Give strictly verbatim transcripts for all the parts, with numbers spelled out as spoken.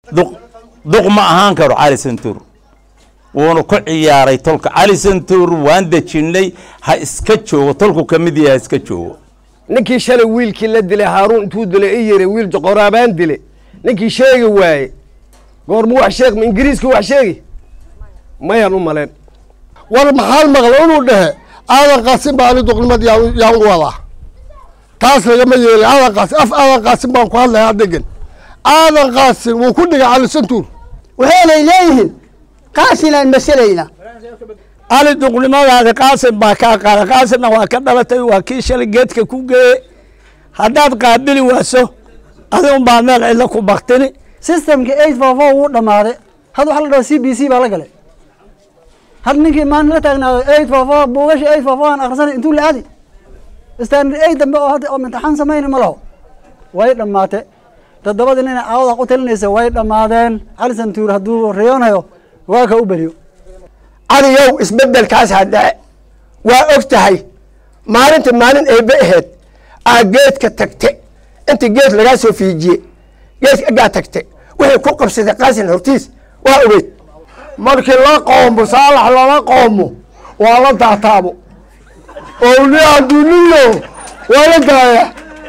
دق دق ما أهان كرو علي سنتور ونكون عياري تلك علي سنتور وانده تشيني ها اسكتشو وتلكو كمديا اسكتشو نكي شال ويل كي دلي هارون تو دلي ايري ويل قرابان دلي نكي شيغي واي قرمو واخ شيغ من انجليزكي واخ شيغي ما يانو مالين والمحال مغلون وده هذا قاسم بالي دقلمد يا ولا تاس لما يلي هذا قاسم اف هذا قاسم بان كو هادلا دغن هذا قاسم وكدغ على سنتور وهنا إليه قاسم المسلينا على دقلمد هذا قاسم با كا قال قاسم waa ka dhalatay waa kii shalay geedka ku geeyay hadaad qaabili waaso adoo baa meel cid la ku baqtini systemka eight four four uu dhamaaday hada waxa la dhaho C B C baa la galay هل نيجي ما نلتقينا eight four four بوغش eight four four أخسر أنتوا اللي عادي استند eight دم هذا أو من تحن سمين ملاه وايد لما ت تدبر إننا عوض قتل نيس وايد لما ذن على سنتور هدو ريون هيو واقع أوبريو على يو اسبدل كاس هذا وأفتحي ما أنت ما أنت إبهت أجيت كتكتك أنت جيت لجاسو في جي جيت أجا تكتك وهي كوكب صدقاس الهرتيس وأوبيت markii la qoombo saalax lala qoomo waa la taataabo oo ni aduniyo wala gaaya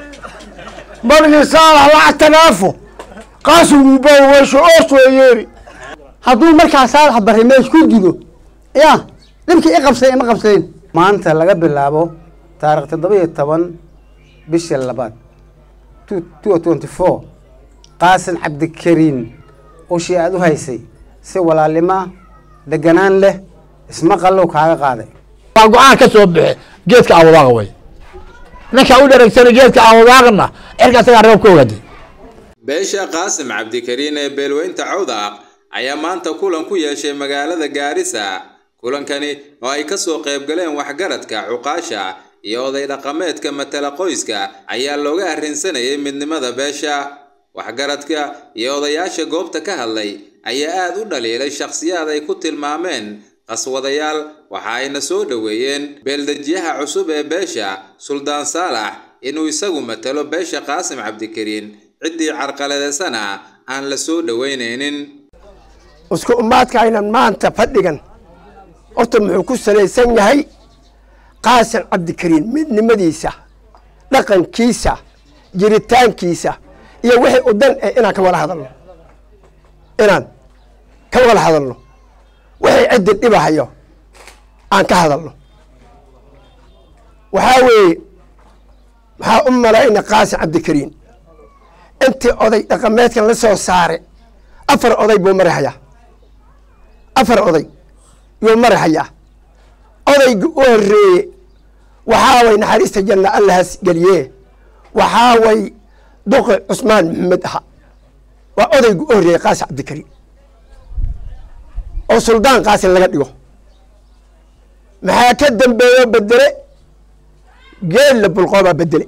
markii saalax la tanaafo qaasuu baa weesho oo soo yeeri hadduu markaa saalax barimees ku digo ya nimkii i qabsay ma qabsayn maanta laga bilaabo taariikh toddoba iyo toban bisha labaad two twenty-four qaasin cabdikariin oo shii aad u haysay si walaalima deganaan leh isma qallow kaaga qaaday waa go'aan ka soo bixi geedka awdaaga way ninka u dhareegsan geedka awdaagna erka taga roob ka wadi beesha qaasim cabdikariin ee beelweynta Cawdaaq ayaa maanta kulan ku yeeshay magaalada Gaarisa kulankani oo ay ka soo qayb galeen waxgaradka cuqaasha iyo oday dhaqameedka matala qoyska ayaa looga arrinsanayay midnimada beesha waxgaradka iyo odayaasha goobta ka hadlay ayaa aad u dhaliilay shakhsiyaad ay ku tilmaameen qaswadayaal waxa ayna soo dhaweeyeen beeldajiyaha cusub ee beesha Suldaan Saalax inuu isagu matalo beesha Qaasim Cabdikariin cidii carqaladeysana aan la soo dhaweyneenin isku umaadka aynan maanta fadhigan horta muxuu ku salaysan yahay Qaasim Cabdikariin midnimadiisa dhaqankiisa jiritaankiisa iyo wixii u dan ee inaan ka wada hadalno inaan ka wada hadalno wixii ciddi dhibahayo aan ka hadalno waxaa weeye waxaa u malayna Qaasim Cabdikariin intii oday dhaqameedkan la soo saaray afar oday buu marahayaa afar oday yuu marahayaa odayga u horreeye waxaa way naxariista janna allahas geliye waxaa way duqi Cusmaan Maxamed aha waa odayga u horreeye Qaasim Cabdikariin oo Suldaan Qaasim laga dhigo maxaa ka dambeeyo bedele geela bulqo baa bedele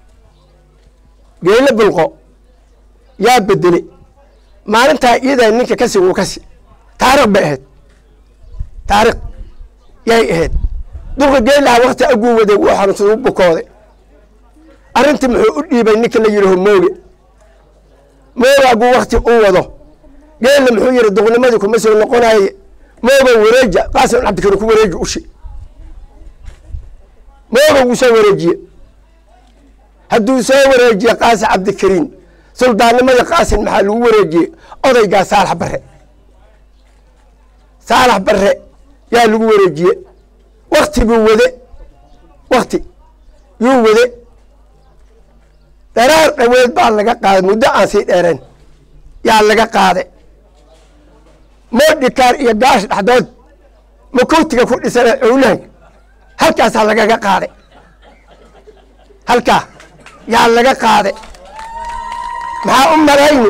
geela bulqo yaa bedele maalintaa iyada ninka kasi uu kasi taariikh bay ahayd taariikh yay ahayd duqa geelaha waqti aguu waday wuu xanuunsaday u bukooday arrintii muxuu u dhiibay ninka la yidhaho mooge mooge aguu waqti u wado geela muxuu yidhi duqnimadii kuma soo noqonaye mooga wareeja Qaasim Cabdikariin ku wareeji ushi mooga wuu soo wareejiye hadduu soo wareejiye Qaasim Cabdikariin suldaannimada Qaasim maxaa lagu wareejiyey odaygaa Saalax Barre Saalax Barre yaa lagu wareejiye waqti buu wade waqti yuu wade daraar dhaweed baa laga qaaday muddo aan sii dheereen yaa laga qaaday moodhikaar iyo gaash dhexdood makuutiga ku dhisana cowlahan halkaasaa lagaga qaaday halkaa yaa laga qaaday maxaa u malayni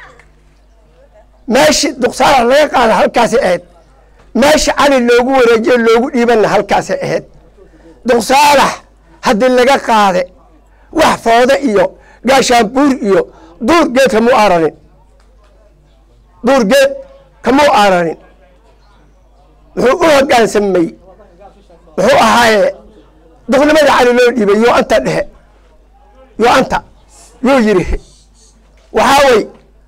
meeshii duqsaalax laga qaaday halkaasay ahayd meesha cali loogu wareejiye loogu dhiibanna halkaasay ahayd duqsaalax haddii laga qaaday wax fooda iyo gaashaanbuur iyo duur geed kamuu aaranin duur geed kamuu aaranin muxuu u hoggaansamay muxuu ahaaye duqnimada cali loo dhiibay yoo anta dhehe yoo anta yuu yidhi waxaa way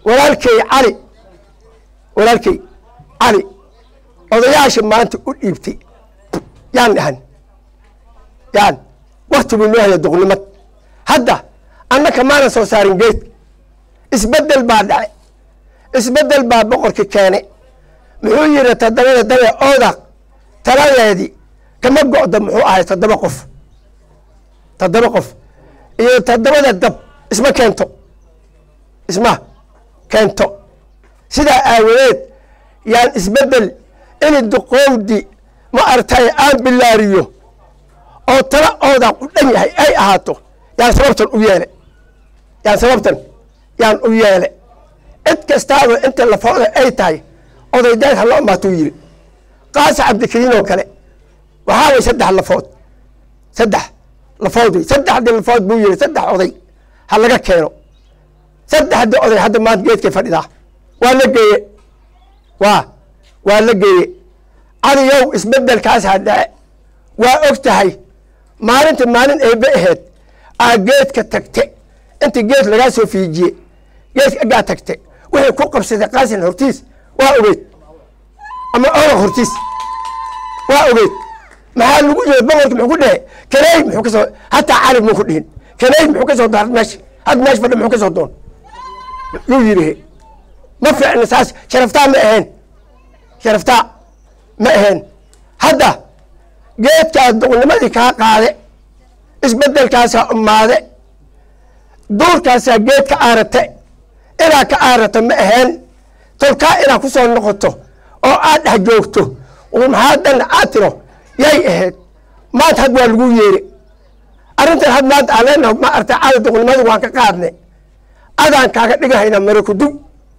walaalkay cali walaalkay cali odayaasha maanta u dhiibtay yaan dhahan yaan wakti buu noo haya duqnimad hadda annaka maanan soo saarin geed isbeddel baa dhacay isbeddel baa boqorkii keenay muxuu yidhi toddobada dabe oodaq taladeedii kama go'do muxuu ahay toddoba qof toddoba qof iyo toddobada dab isma keento isma keento sidaa aawadeed yaan isbeddel ini duqowdi ma artay aan bilaariyo oo tala oodaq u dhan yahay ay ahaato yaan sababtan u yeele yaan sababtan yaan u yeele cid kastaaba inta lafooda ay tahay odaydaad ha loo imaatuu yidhi qaasi cabdikariin oo kale waxaa way saddex lafood saddex lafood wey saddexdii lafood buu yidhi saddex oday ha laga keeno saddexdii oday hadda maanta geedkay fadhidaa waa la geeye waa waa la geeye cadiyow isbeddelkaas ha dhace waa og tahay maalinta maalin eebe aheed aa geedka tagte inta geed lagaa soo fiijiye geedka agaa tagte wixii ku qabsaday qaasin hortiis waa ogeyd ama oodaq hortiis waa ogeyd maxaa lagu yiri boqorka muxuu ku dhahay kareey muxuu ka soo hataa cali muu ku dhihin kareey muxuu ka soo daaray meesha had meesha fadhi muxuu ka soo doon yuu yidhi ma fiicna saas sharaftaa ma ahayn sharaftaa ma ahayn hadda geedkaa duqnimadii kaa qaade isbeddelkaasaa umaade duurkaasaa geed ka aarate inaa ka aarato ma ahayn tolkaa inaa ku soo noqoto oo aad dhex joogto maxaa dhan aad tiro yay ahayd maanta had waa lagu yeeri arrintan had maanta aan leenahay ma artay caada duqnimadii waan ka qaadnay adaan kaaga dhigahaynaa marakudug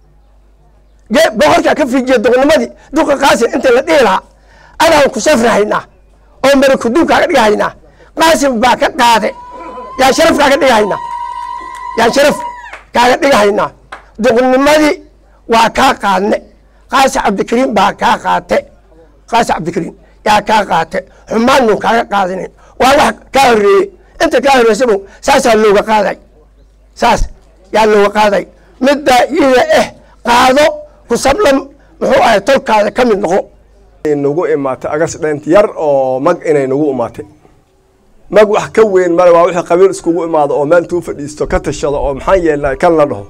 boqorkaa ka fiijiya duqnimadii duqa qaasin inta la dhihi lahaa adaan ku safrahaynaa oo marakudug kaaga dhigahaynaa qaasim baa ka qaade yaan sharaf kaaga dhigahaynaa yaan sharaf kaaga dhigahaynaa duqnimadii waa kaa qaadne qaasi cabdikariin baa kaa qaate qaasi cabdikariin yaa kaa qaate xumaannu kaaga qaadinin waa wax kaa horreeyey inta kaa horreysaba saasaa looga qaaday saas yaa looga qaaday middaa iyada eh qaado ku sablam muxuu ahay tolkaada ka mid noqo nagu imaatay agas dhent yar oo mag inay nagu imaatay mag wax ka weyn male waa wixii qabiil iskugu imaado oo meel intuu fadhiisto ka tashado oo maxaan yeelnaa kan la dhaho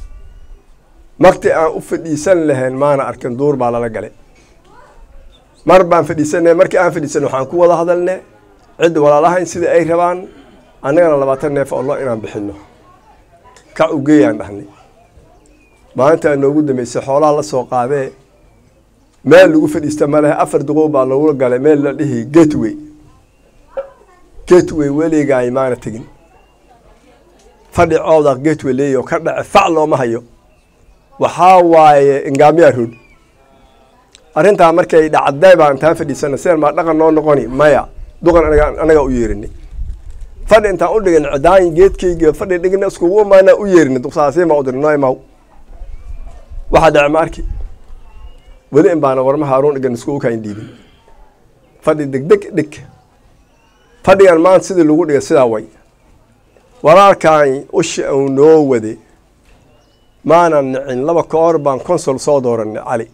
magti aan u fadhiisan lahayn maana arkin duur baa lala galay mar baan fadhiisanay markii aan fadhiisanay waxaan ku wada hadalnay cid walaalahayn sidii ay rabaan annagana labaatan neef oo lo inaan bixinno kac u geeyaan dhahnay maalintaa noogu dambeysay xoolaha la soo qaadee meel lagu fadhiista ma lehe afar duqow baa lagula galay meel la dhihi gateway gateway weligaay maana tegin fadhi coodaq gateway leeyo ka dhace fac looma hayo waxaa waaye ingaamiyaa rood arrintaa markay dhacday baan intaan fadhiisana seen maa dhaqan noo noqoni maya duqan anaga anaga u yeerinay fadhi intaan u dhigin cidaan geedkayga fadhi dhigna iskugu imaana u yeerinay duqsaasay ma u dirin noo imaw waxaa dhace ma arki weli in baana warma haaruun dhigan iskugu kayn dhiibin fadhi degdeg dhig fadhigan maanta sidii lagu dhigay sidaa way walaalkaan ushi uu noo wade maanan nicin laba koor baan consol soo dooranay cali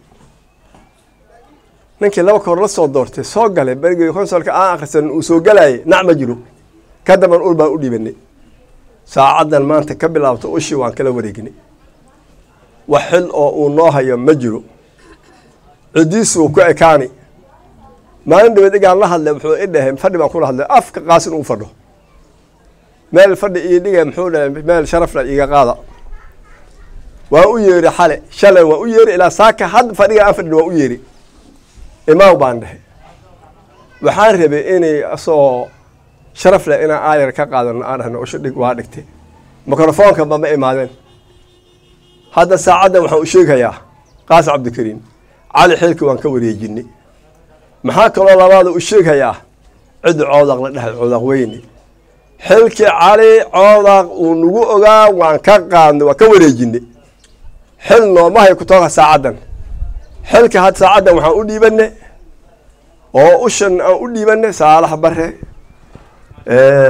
ninkii laba koor la soo doortay soo galay berigii consolka aan akhrisan uu soo galayay nac ma jiro ka daban ul baan u dhiibanay saacaddan maanta ka bilaabto ushi waan kala wareeginay wax xil oo uu noo hayo ma jiro cidiisuu ku ekaani maalin dhaweed igaan la hadlay wuxuu i dhahay fadhi baan kula hadlay afka qaasin uu fadho meel fadhi ii dhigay muxuu dhahay meel sharafla iiga qaada waa u yeeri xale shalay waa u yeeri ilaa saaka had fadhiga aan fadhin waa u yeeri imaaw baan dhahay waxaan rabay inay asoo sharaf leh inaan aayar ka qaadano aan dhahno usha dhig waa dhigtay mikrofoonka ba ma imaadeen hadda saacaddan waxaan u sheegayaa qaasi cabdikariin cali xilki waan ka wareejinay maxaa kaloo labaada u sheegayaa cid coodaq la dhahay coodaq weyne xilkii cali coodaq uu nagu ogaa waan ka qaadnay waan ka wareejinay xil nooma hay ku tooga saacaddan xilka had saacaddan waxaan u dhiibanay oo ushan aan u dhiibanay saalax bare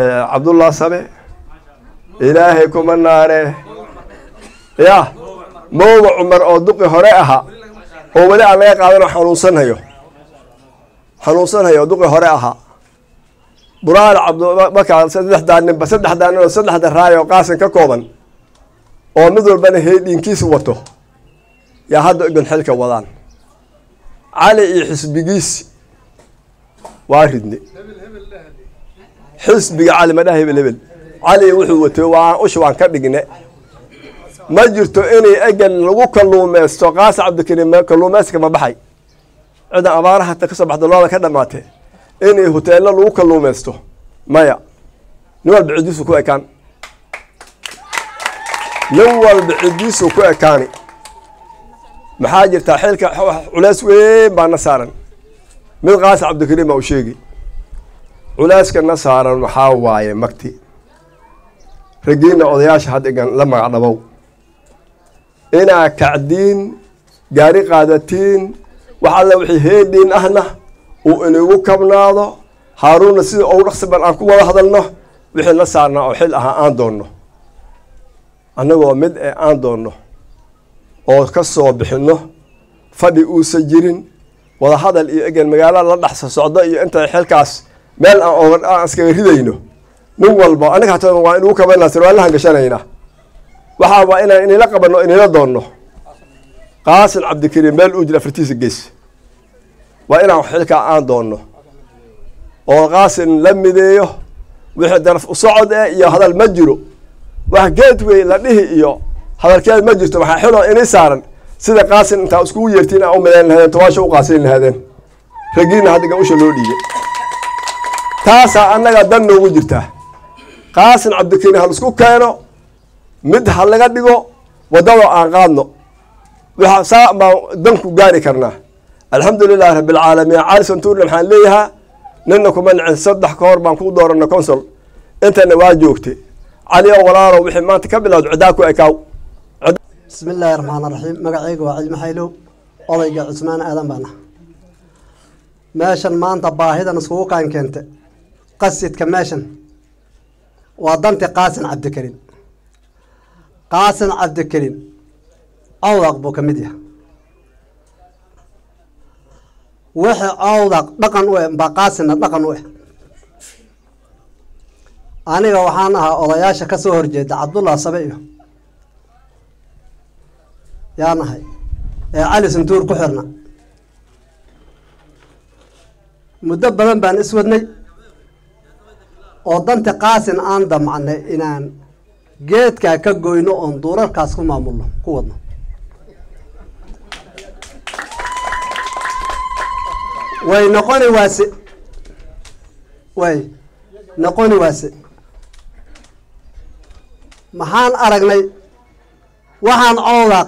cabdullah sabe ilaahay kuma naare ya mooga cumar oo duqi hore ahaa oo weli aan laga qaadano xanuunsanhayo xanuunsanhayo oo duqi hore ahaa buraal cabdibakar saddexdaa ninba saddexdaa nin oo saddexda raay oo qaasin ka kooban oo mid walbana heydhiinkiisa wato yaa hadda ibn xilka wadaan cali iyo xisbigiisi waa ridne xisbiga cali madhaha hebel hebel cali wuxuu watay waa usha waan ka dhigne ma jirto inay egan lagu kalluumaysto qaasi cabdikariim kalluumayska ma baxay ciidan abaaraha hata kasoo baxda looda ka dhamaatay inay hoteello lagu kalluumaysto maya nin walba cidiisu ku ekaan nin walba cidiisu ku ekaani maxaa jirtaa xilka culays weyn baa na saaran mid qaasi cabdikariim baa u sheegi culayska na saaran waxaa waaye magti ragiina odayaasha had egan la magac dhabow inaa kacdiin gaari qaadatiin wax alla wixii heedhiin ahna uu inagu kabnaado haaruunna sida ou dhaqsiban aan ku wada hadalno wixii la saarnaa oo xil ahaa aan doonno annagoo mid ee aan doonno oo ka soo bixinno fadhi uusan jirin wada hadal iyo egan magaalada la dhexsa socdo iyo inta xilkaas meel aan aan iskaga ridayno nin walba aniga hataa waa inuu kabanaa sirwaalahan gashanayna waxaa waa inaan inila qabanno inila doonno qaasin cabdikariim meel uu jira afartiisa gees waa inaan xilkaa aan doonno oo qaasin la mideeyo wixii daraf u socod eh iyo hadal ma jiro wax geedwey la dhihi iyo hadalkeed ma jirto waxaa xiloo inay saaran sida qaasin intaa iskugu yeertiin aa u midayn lahaadeen tobaasha u qaasin lahaadeen ragiina haddiga usha loo dhiibay taasaa annaga dan noogu jirtaa qaasin cabdikariim hal isku keeno mid ha laga dhigo waddada aan qaadno waxa saa baan danku gaari karnaa alxamdu lilahi rabbi alcaalamiin cali santuurna maxaan leeyahaa ninna kuma nicin saddex ka hor baan kuu dooranay consul intana waa joogtay cali oo walaalo wixii maanta ka bilowd cidaa ku ekaaw بسم الله الرحمن الرحيم مقعيق وعيد محيلو أضيق عثمان آدم بانا ماشن ما أنت باهدا نسوق عن كنت قصة كماشن وضنت قاسم عبد الكريم قاسم عبد الكريم أوضق بو كميديا وحي أوضق دقن وين بقاسم دقن وين أنا وحانها أضياشا كسوهر جيد عبد الله صبيو يا نهاي يا علي سنتور كحرنا مدبرا بان اسودني ودنت قاسن aan damacnay inaan geedka ka goyno on duurarkaas ku maamulno ku wadno way noqoni waasi way noqoni waasi maxaan aragnay waxaan cawdaq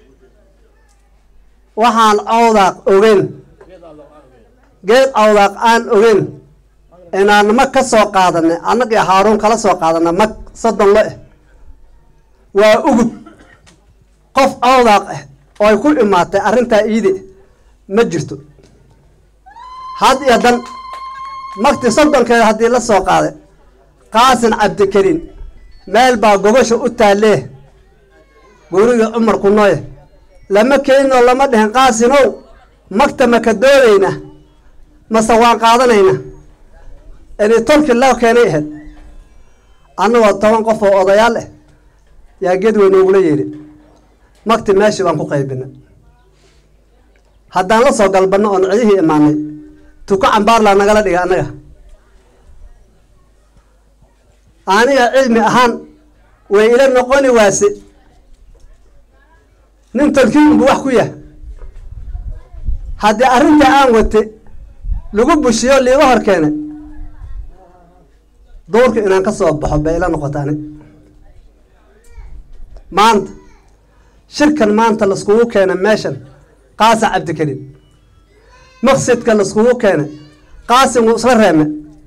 waxaan cawdaq ogeyn geed cawdaq aan ogeyn inaan mag ka soo qaadanay annagii haaruun kala soo qaadana mag soddon lo eh waa ugud qof cawdaq ah oo ay ku imaatay arrintaa iide ma jirto had iyo dan magti soddonkeeda haddii la soo qaaday qaasin cabdikariim meel baa gogosha u taallee guriga cumar ku nooye lama keeninoo lama dhihin qaasinow magta ma ka doodayna mase waan qaadanayna inay tolki loo keenay ahayd annagoo toban qof oo odayaal ah yaa geed weyn oogula yeedhi magti meeshii baan ku qaybina haddaan la soo galbanno oon cidihii imaanay tuko cambaarlaa nagala dhiga annaga aniga cilmi ahaan way ila noqoni waase nin tolkiinbu wax ku yahay haddii arrinta aan wate lagu bushiyo liiga hor keenay duurka inaan ka soo baxo bay ila noqota anig maanta shirkan maanta laiskugu keenay meeshan qaasim cabdikariim maqsadka laiskugu keenay qaasim wuu isla reeme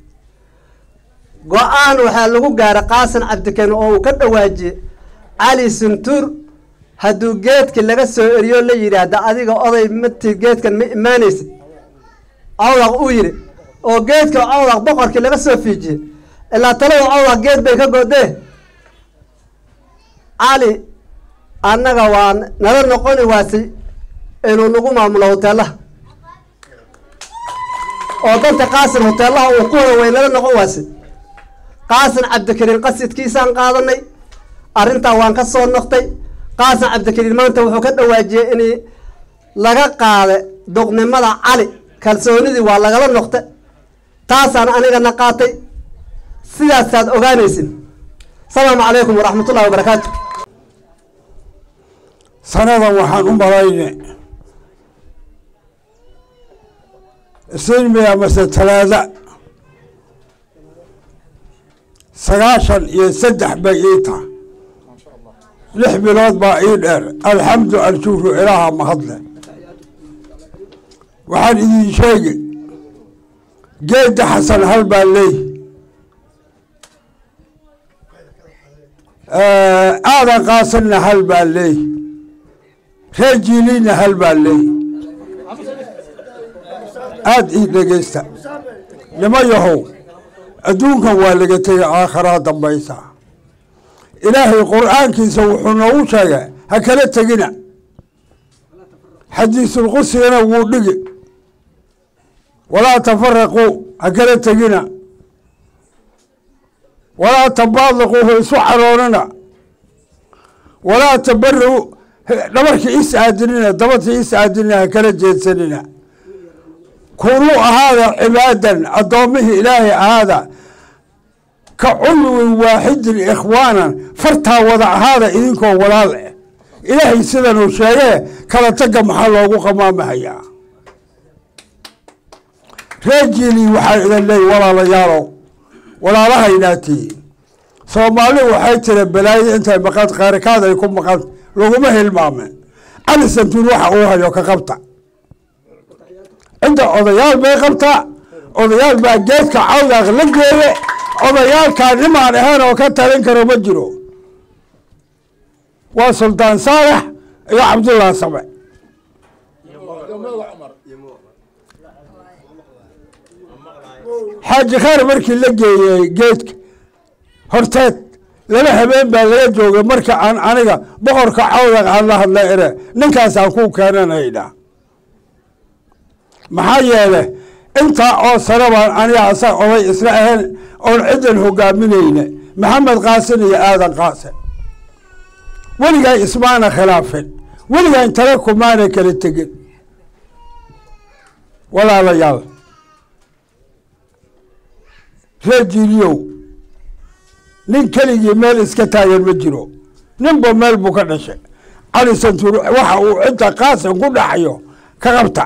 go-aan waxaa lagu gaaray qaasim cabdikariim oo uu ka dhawaajiyey cali suntuur hadduu geedki laga soo eriyo la yidhaahda adiga oday mati geedkan ma imaanaysid cawdaq uu yidhi oo geedka cawdaq boqorkii laga soo fiijiyey ilaa talada cawdaq geed bay ka goodee cali annaga waa nala noqoni waasi inuu nagu maamulo hoteelaha oo danta qaasin hoteelaha uu ku horo way nala noqon waasi qaasin cabdikariin qasidkiisaan qaadanay arrintaa waan ka soo noqtay qaasin cabdikariin maanta wuxuu ka dhawaajiyey in laga qaada duqnimada cali kalsoonidii waa lagala noqtay taasaan anigana qaatay sidaasaad ogaanaysin asalaamu calaykum waraxmatullahi wabarakaatu sanadan waxaan u malayne isniinmiya mase talaada sagaashan iyo saddex bay ii taha lix bilood baa ii dheer alxamdu alshukru ilaaha mahadle waxaan idin sheegi geedda xasan hal baa leey aadan qaasanna hal baa leey reer jiiliinna hal baa leey aada ii dhegeysta nima yahow adduunkan waa laga tegay aakharaa dambaysa ilaahay qur-aankiisa wuxuu noogu sheegay ha kala tegina xadiisulqudsigana wuu dhigi walaa tafaraquu ha kala tegina walaa tabaadiquu ha isu caroonina walaa tabaru dhabarkii is aadinina dabadkii is aadinina ha kala jeedsanina kunuu ahaada cibaadan addoommihii ilaahay ahaada ka culwin waaxidin ikhwaanan fartaa wada ahaada idinkoo walaal eh ilaahay sidanuu sheegee kala tagga maxaa loogu qamaamahayaa reer jiili waxaa idan leey walaalayaalow walaalahaynaatihi soomaali waxay tira balaayada intay maqan qaarikaad ay ku maqan laguma hilmaamen cali santuur waxa uu hayo ka qabta cidda odayaal bay qabtaa odayaal baa geedka cawdaaq la geeye odayaalkaa nimaan ahayn oo ka talin karo ma jiro waa suldaan saalax iyo cabdullah same xaaji khayr markii la geeyey geedka horteed laba habeen baa laga joogay marka aan aniga boqorka cawdaaq aan la hadla ere ninkaasaan ku keenanaynaa maxaa yeele intaa oo sano baan aniga asaga oday isla ahayn oon ciddan hogaaminayna maxamed qaasin iyo aadan qaasin weligaa ismaana khilaafin weligaa intala kumaana kala tegin walaalayaal reer jiiliyow nin keligii meel iska taagan ma jiro ninba meel buu ka dhashay cali santuur waxa uu cidda qaasin ku dhaxayo ka qabta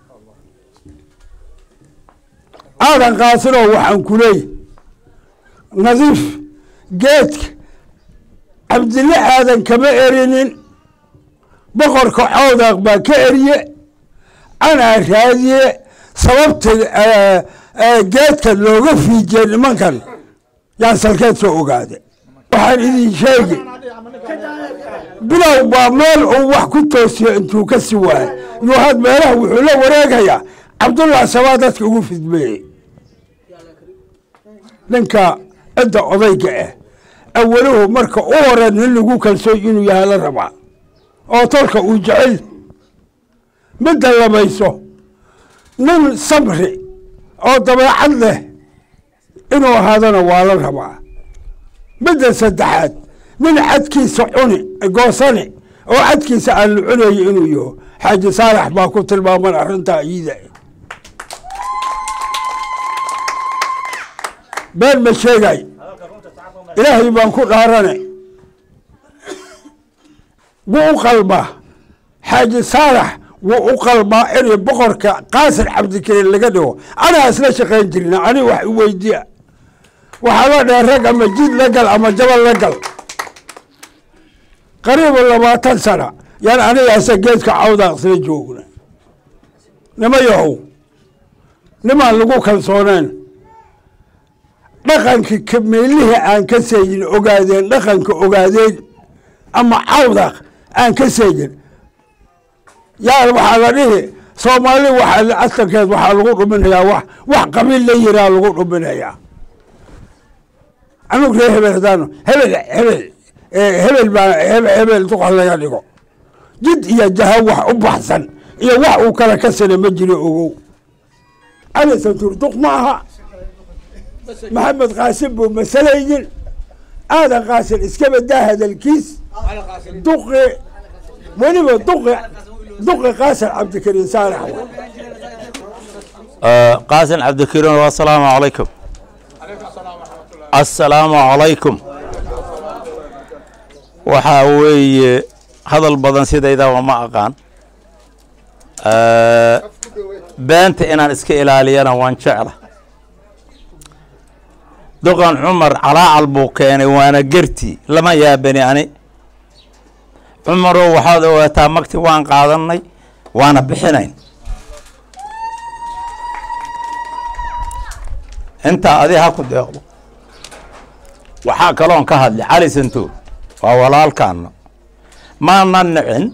aadan qaasinoo waxaan ku leey nadiif geedka cabdille aadan kama erinin boqorka cawdaaq baa ka eriye anaa raadiye sababta geedka looga fiijiye nimankan yaan salkeed soo ogaade waxaan idin sheegi bilow baa meel uu wax ku toosiyo intuu ka si waayo yuu had meelaha wuxuu la wareegayaa cabdullah sabaa dadka ugu fidmeeyey ninka cidda odayga ah awaluhu marka u hore nin lagu kalsooy inuu yahay la rabaa oo tolka uu jecel midda labayso nin sabri oo dabeecad leh inuu ahaadana waa la rabaa midda saddexaad nin cadkiisa cuni goosani oo cadkiisa aan la cunayo inuu yaho xaaji saalax baa ku tilmaaman arrintaa iyida been ma sheegay ilaahay baan ku dhaarane wuu u qalbaa xaaji saalax wuu u qalbaa inay boqorka qaasin cabdikariin laga dhigo anaa isla shaqayn jirna ani wax i weydiya waxaa la dheh rag ama jid la gal ama jabal la gal qariiba labaatan sana yaan anigaasa geedka cawdaaq isla joogna nima yahow nimaan lagu kalsooneyn dhaqanka kameelihii aan ka seegin ogaadeen dhaqanka ogaadeen ama cawdaaq aan ka seegin yaa waxaa la dhihi soomaali waxaa asalkeed waxaa lagu dhuminayaa wax wax qabiil la yiraa lagu dhuminayaa anug ree hebel hadaano hebel hebel hebel baa hebel duqa laga dhigo jid iyo jaha wax u baxsan iyo wax uu kala ka sano ma jiro ogow cali santuur duq ma aha maxamed qaasim buu masalaynin aadan qaasim iska badaa hadalkiis duqi weliba duqi duqi qaasim cabdikariin saalax qaasim cabdikariin assalaamu calaykum assalaamu calaykum waxaa weeye hadal badan sidaydaba ma aqaan beenta inaan iska ilaaliyana waan jecla duqan cumar calaacal buu keenay waana gertii lama yaabani ani cumarow waxaad ogaataa magti waan qaadanay waana bixinayn intaa adi ha ku deeqdo waxaa kaloon ka hadlay cali santuur waa walaalkaana maana nicin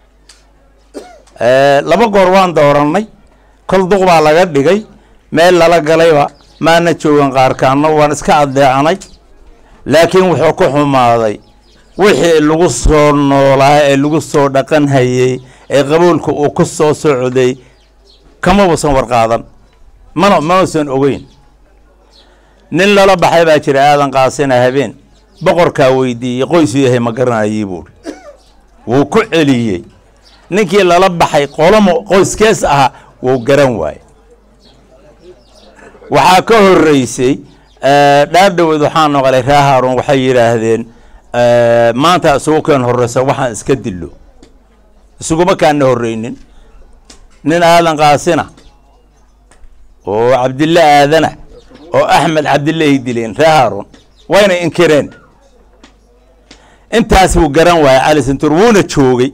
laba goor waan doorannay kol duq baa laga dhigay meel lala galayba maana joogan qaarkaana waan iska adeecanay laakiin wuxuu ku xumaaday wixii lagu soo noolaa ee lagu soo dhaqan hayey ee qabuulka uu ku soo socday kama uusan warqaadan mana mausan ogeyn nin lala baxay baa jira aadan qaasina habeen boqorkaa weydiiyey qoysu yahay ma garanayay buuri wuu ku celiyey ninkii lala baxay qolomo qoyskees ahaa wuu garan waaye waxaa ka horeysay dhaadhaweed waxaa noqolay ree haaruun waxay yidhaahdeen maanta isugu keen horeysa waxaan iska dilo isuguma kaana horeynin nin aadan qaasina oo cabdille aadana oo axmed cabdille ay dileen ree haaruun wayna inkireen intaas wuu garan waaye cali santuur wuuna joogay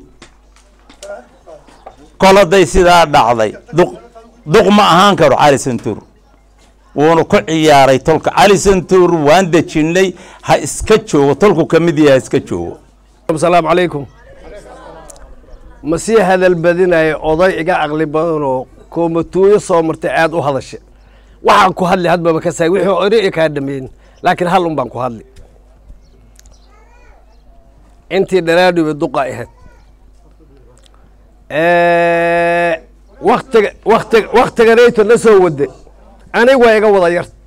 kol hadday sidaa dhacday duq duq ma ahaan karo cali santuur wuuna ku ciyaaray tolka cali santuur waan dejinnay ha iska joogo tolku ka mid yahay ha iska joogo asalaamu calaykum ma sii hadal badinaya oday iga aqli badanoo koomatuuyo soo martay aad u hadasha waxaan ku hadli hadbaba ka saay wixii ori i kaa dhameyn laakiin hal un baan ku hadli intii dharaadhiba duqa ahayd waktiga waktiga waktiganayto na soo wade anig waa iga wada yart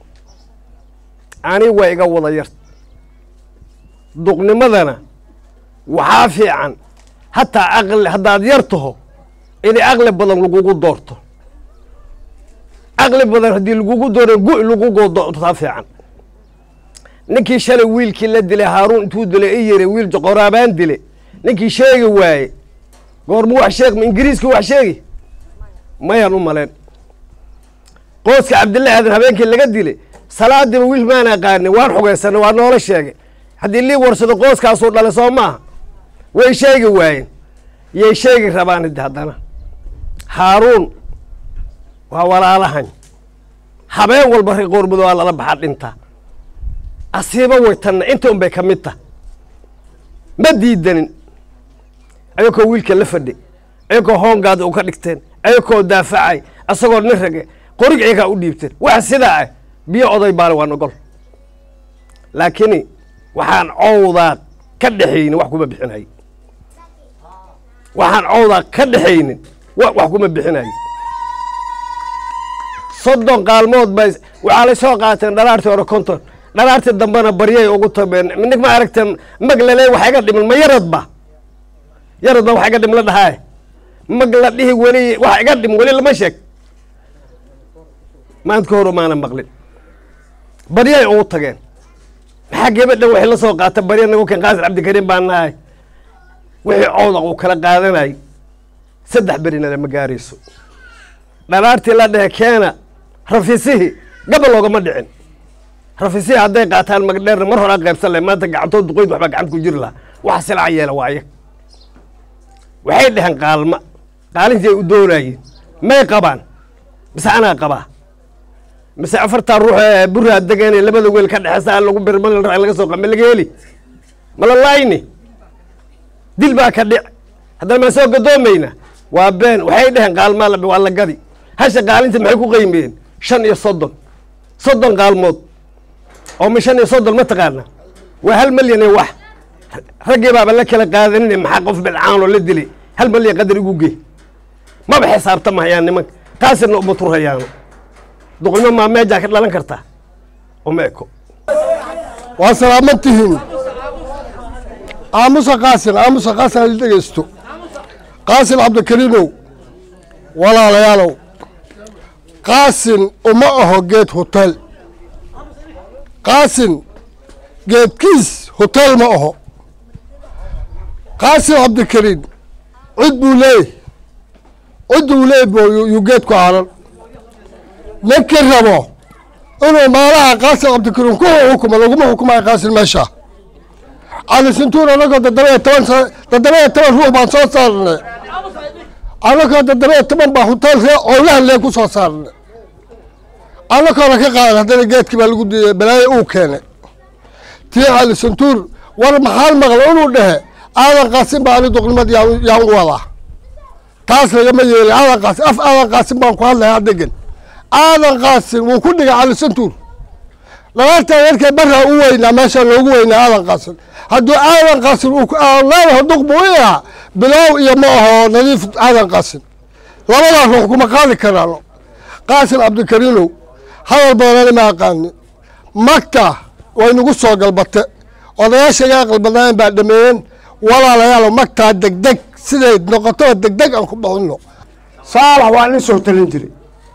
anig waa iga wada yart duqnimadana waxaa fiican hataa aqli haddaad yar taho in aqli badan lagugu doorto aqli badan haddii lagugu dooro gu lagugu doortaa fiican ninkii shalay wiilkii la dilay haaruun intuu dilay i yiri wiil joqoraabaan dilay ninkii sheegi waaye goorma wax sheeg ma ingiriiska wax sheegi mayaan u maleen qoyska cabdille aadan habeenkii laga dilay salaadiiba wiil maan aqaanin waan xogeysanay waa noola sheegay haddii lii warsado qoyskaasuu dhalay soo maaha way sheegi waayeen yay sheegi rabaan hiddi haddana haaruun waa walaalahan habeen walba ri qoormado waa lala baxaa dhinta asiiba way tanna inta un bay ka mid tah ma diidanin ayakoo wiilka la fadhi ayakoo hoongaada u ka dhigteen ayakoo daafacay asagoo nin rage qorig iyagaa u dhiibteen wax sidaa ah biyo oday baale waan ogol laakiin waxaan cowdaa ka dhexaynin wax kuma bixinayo waxaan cowdaa ka dhexaynin wax kuma bixinayo soddon qaalmood bay waxaa la soo qaateen dhalaartii hore konton dhalaartii dambena baryay ugu tabeen nig ma aragteen mag lale wax iga dhimin ma yaradba yaradba wax iga dhim la dhahaay mag la dhihi weli wax iga dhim weli lama sheeg maanta ka hor maana maqlin baryay ugu tageen maxaa gabadhan waxay la soo qaata barya nagu keen qaasim cabdikariim baan nahay wixii cowda uu kala qaadanay saddex berina lama gaarayso dhalaartii la dhehe keena rafisihii gabal loogama dhicin rafisihii hadday qaataan magdheerna mar horaa qaybsan lahay maanta gacantood duqoyd waxbaa gacanta ku jiri lahaa waxa silaca yeela waaye waxay dheheen qaalma qaalintii ay u doonayeen may qabaan mise anaa qabaa mise afartaa ruux ee buraa degan ee labada weel ka dhexeysa lagu birmal laga soo qama laga heli malalayni dil baa ka dhic haddana ma soo gadoomayna waa been waxay dheheen qaalmaa la waa la gadi hasha qaalinta maxay ku qiimeen shan iyo soddon soddon qaalmood oo ma shan iyo soddon ma taqaana waa hal milyan iyo wax raggii baaba la kala qaadanin maxaa qof bilcaanoo la dilay hal malya qadar igu gey maba xisaabtamahayaan nimanka qaasirna uma turhayaano duqnimo maa meejaa ka dhalan kartaa uma eko waa salaamad tihiin aamusa qaasin aamusa qaasin hali dhegeysto qaasin cabdikariinow walaalayaalow qaasin uma aho geed hotel qaasin geedkiis hotel ma aho qaasin cabdikariin cid buu leeyahy cid buu leeyahy bo yuu geed ku aadan ninkii rabo inuu maalaha qaasin cabdikariin ku xukumo laguma xukumayo qaasin meesha cali sintuur anagoo toddoba iyo toban sa toddoba iyo toban ruux baan soo saarnay anagoo toddoba iyo toban baa hotelka oolahan leen ku soo saarnay anagoona ka qaadan haddana geedkii baa lagu diiday balaayo uu keenay tii cali sintuur war maxaal maqla inuu dhehe aadan qaasin baa ani duqnimad yaan u wadaa taas lagama yeeli aadan qaasin af aadan qaasin baan ku hadlayaa degan aadan qaasin wuu ku dhigay cali sintuur dhalaartaa yarkay barraa u weynaa meesha loogu weynaa aadan qaasin hadduu aadan qaasin leedaho duq buu i ahaa bilaaw iyo ma aho nadiif aadan qaasin labadaa ruux kuma qaadi karaano qaasin cabdikariinow hadal badanani ma aqaani magta way nagu soo galbate odayaashaga aqalbadaayan baa dhameeyeen walaalayaalo magtaa degdeg siday noqoto degdeg aan ku bixinno saalax waa nin soo talin jiray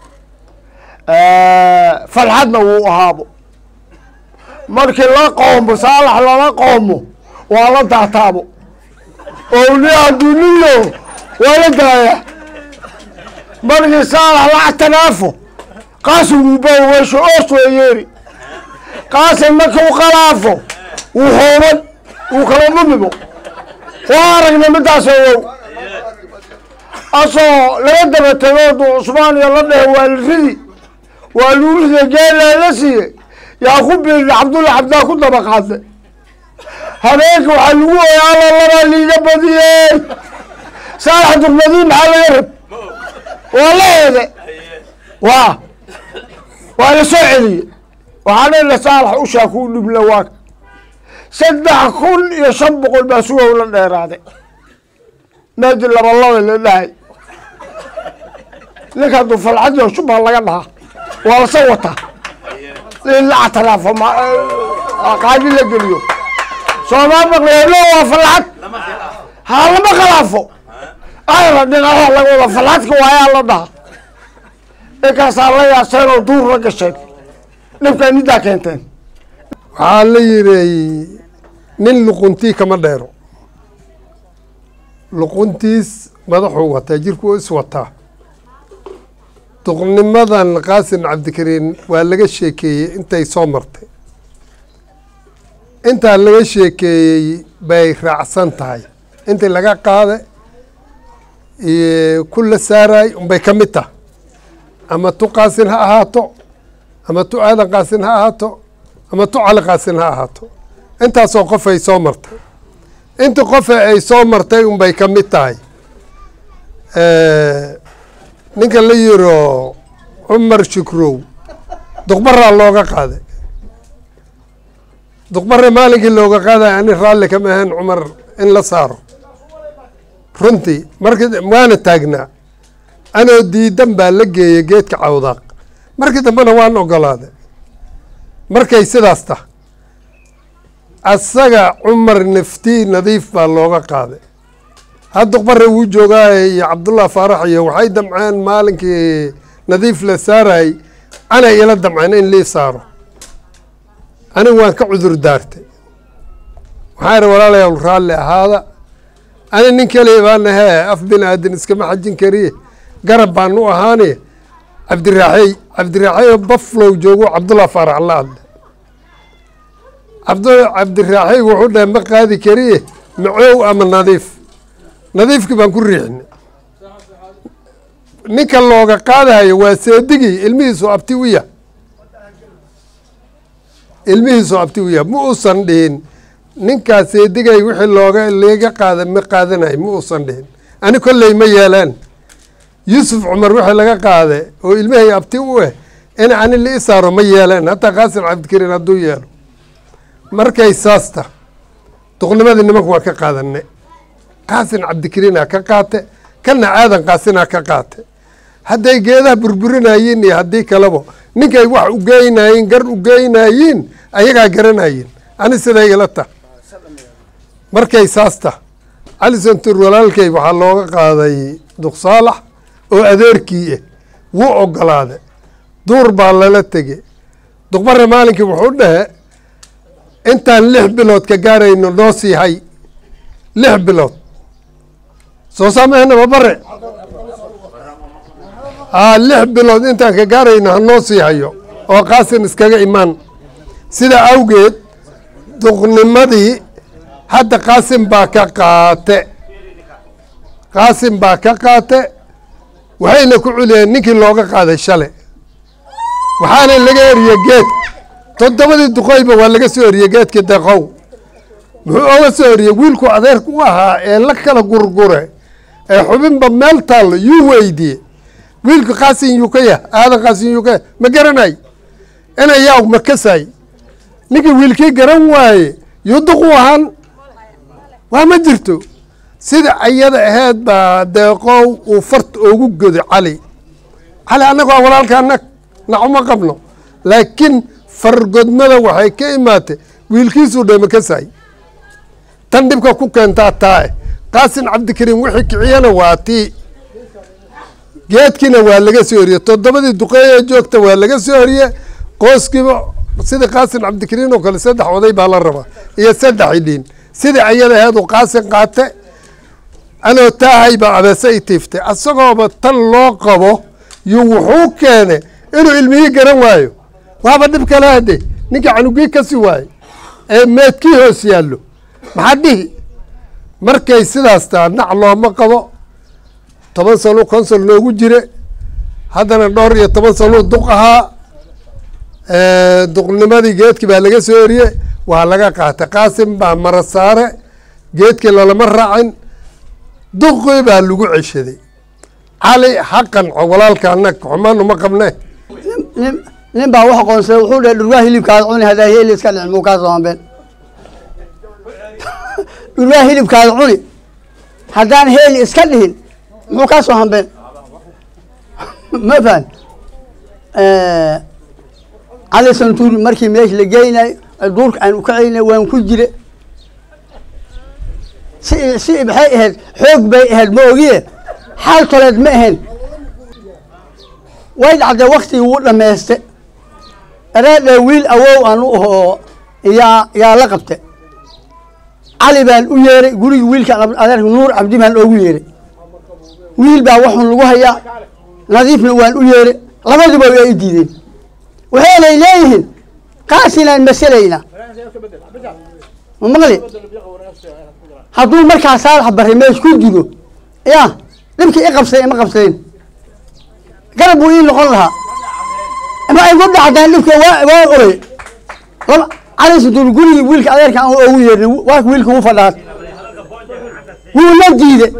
falxadna wuu ahaabo markii la qoomo saalax lala qoomo waa la daataabo owli adduuniyo waa la daaya markii saalax la atanaafo qaasin wuu baa weesho oos waa yeeri qaasin markuu qalaafo wuu hooban wuu kala lumimo waa aragna midaas ogow asoo laga daba tegoodu cusmaan iyo la dhehe waa la ridi waa lagu riday geelaa la siiyey yaa ku biiri cabdulla cabdaa ku daba qaadlay habeenka waxaa lagu ooya alla labaa liiga badiyey saalax duqmadii maxaa laga rab waa la eede waa waa la soo celiyey waxaa dheela saalax ushaa kuu dhibla waa saddex kun iyo shan boqol baa sugow la dheeraaday meedi labalaba la dhahay ninka hadduu falxadiyo shubha laga dhahaa waa lasa wataa in la atalaafo qaadi la geliyo soomaa maqleelo waa falxad haa lama khalaafo ayla dhinacaha laga wada falxadka waayaa la dhaha ninkaasaa la yaaseen oo duur la gasheen dhibkaa nidaa keenteen waxaa la yidhi nin luquntii kama dheero luquntiis madaxuu wataa jirkuu is wataa duqnimadan qaasin cabdikariin waa laga sheekeeyey intay soo martay intaa laga sheekeeyey bay raacsan tahay intii laga qaada ku la saaray unbay ka mid tahay ama tu qaasin ha ahaato ama tu aadan qaasin ha ahaato ama tu cali qaasin ha ahaato intaasoo qof ay soo martay inta qofe ay soo martay unbay ka mid tahay ninka la yiro cumar shukrow duqbaraa looga qaaday duqbare maalinkii looga qaaday ani raalli kama ahayn cumar in la saaro runtii markii waana taagnaa anoo diidan baa la geeyay geedka cawdaaq markii dambena waan ogolaaday markay sidaas tah asaga cumar naftii nadiif baa looga qaaday had duqbare wuu joogaaye iyo cabdullah faarax iyo waxay damceen maalinkii nadiif la saarayy anay ila damceen in lii saaro anigu waan ka cudur daartay waxaa ihi walaalayaal raalli ahaada ani nin keliya baana hee af bin aadan iskama xajin kariye garab baan u ahaani cabdiraaxey cabdiraaxey baflow joogo cabdullah faarax la hadle cabd cabdiraaxey wuxuu dhahay ma qaadi kariye macoow ama nadiif nadiifkii baan ku riixinay ninka looga qaadayo waa seedigii ilmihiisu abti u yah ilmihiisu abti u yah ma uusan dhihin ninkaas seedigay wixii looga laga qaada ma qaadanayo ma uusan dhihin ani kolley ma yeelaan yuusuf cumar wixii laga qaade oo ilmahay abti u eh in ani la i saaro ma yeelaan hataa qaasim cabdikariin hadduu yeelo markay saasta duqnimadii nimanku waa ka qaadanay qaasin cabdikariinaa ka qaate kana aadan qaasinaa ka qaate hadday geedaha burburinaayiin iyo haddii kaleba ninkay wax u geynayiin gar u geynayiin ayagaa garanayiin ani siday ila tah markay saasta cali santur walaalkay waxaa looga qaaday duqsaalax oo adeerkii ah wuu ogolaaday duur baa lala tegey duqbare maalinkii wuxuu dhahe intaan lix bilood ka gaarayno noo sii hay lix bilood soo saamehna babare aa lix bilood intaan ka gaarayno hanoo sii hayo oo qaasin iskaga imaan sida awgeed duqnimadii hadda qaasin baa ka qaate qaasin baa ka qaate waxayna ku culiyeen ninkii looga qaaday shalay waxaana laga eriye geed toddobadii duqoyba waa laga soo eriyey geedkii deeqow muxuu oga soo eriyey wiilku adeerka u ahaa ee la kala gurgure ee xubinba meel taallo yuu weydiye wiilku qaasin yuu ka yah aadan qaasin yuu ka yah ma garanay inayaa ma kasay ninkii wiilkii garan waaye yuu duq u ahaan waa ma jirto sida ayada ahayd baa deeqow uu fart ugu godo cali cali annaga waa walaalka anag nacuma qabno laakiin fargodmada waxay ka imaatay wiilkiisuu dhama kasay tan dhibka ku keentaa taa qaasin cabdikariin wixii kiciyana waa tii geedkiina waa laga soo horiye toddobadii duqeeye joogta waa laga soo horiye qooskiiba sida qaasin cabdikariin oo kale saddex oday baa la rabaa iyo saddex idhiin sida ayada ahayd uu qaasin qaate anoo taahay baa abeese i tiiftay asagooba tan loo qabo yuu wuxuu keenay inuu ilmihii garan waayo waaba dhib kale hade ninka canugii kasi waayo ee meedkii hoos yaallo maxaa dhihi markay sidaas taa nac looma qabo toban sano konsol noogu jire haddana dhowr iyo toban sano duq ahaa duqnimadii geedkii baa laga soo eriye waa laga qaatay qaasim baa mara saare geedkii lalama raacin duqii baa lagu ceshaday cali xaqan walaalka anag xumaan uma qabne nin baa wax qoonsaday wuxuu dhahay dhurwaa hilibkaada cuni hadaa heli iska dhicin muu kaa soo hambeen dhurwaa hilibkaada cuni haddaan heli iska dhihin muxuu kaa soo hambeen ma fahan cali santuuri markii meesha la geynayo duurka aan ukacaynay waan ku jire si si maxay ahayd xoog bay ahayd ma ogiye xaal toleed ma ahayn way dhacday waktigii wuu dhamayste ereedhe wiil awow aan u ahoo yaa yaa la qabte cali baan u yeeray gurigii wiilkaan adeerka nuur cabdi baan oogu yeeray wiil baa waxun lagu hayaa nadiifna waan u yeeray labaduba waa i diideen waxaynay leeyihiin qaasinaan masalayna ma maqli hadduu markaa saalax barre meesh ku digo ya dhibkii i qabsaday ima qabsadeen garab buu ii noqon lahaa ma ay ku dhacdaan dhibka waa waa oray laba cali santuur gurigii wiilka adeerka aan oogu yeernay waa wiilka u fadhaad wuu la diiday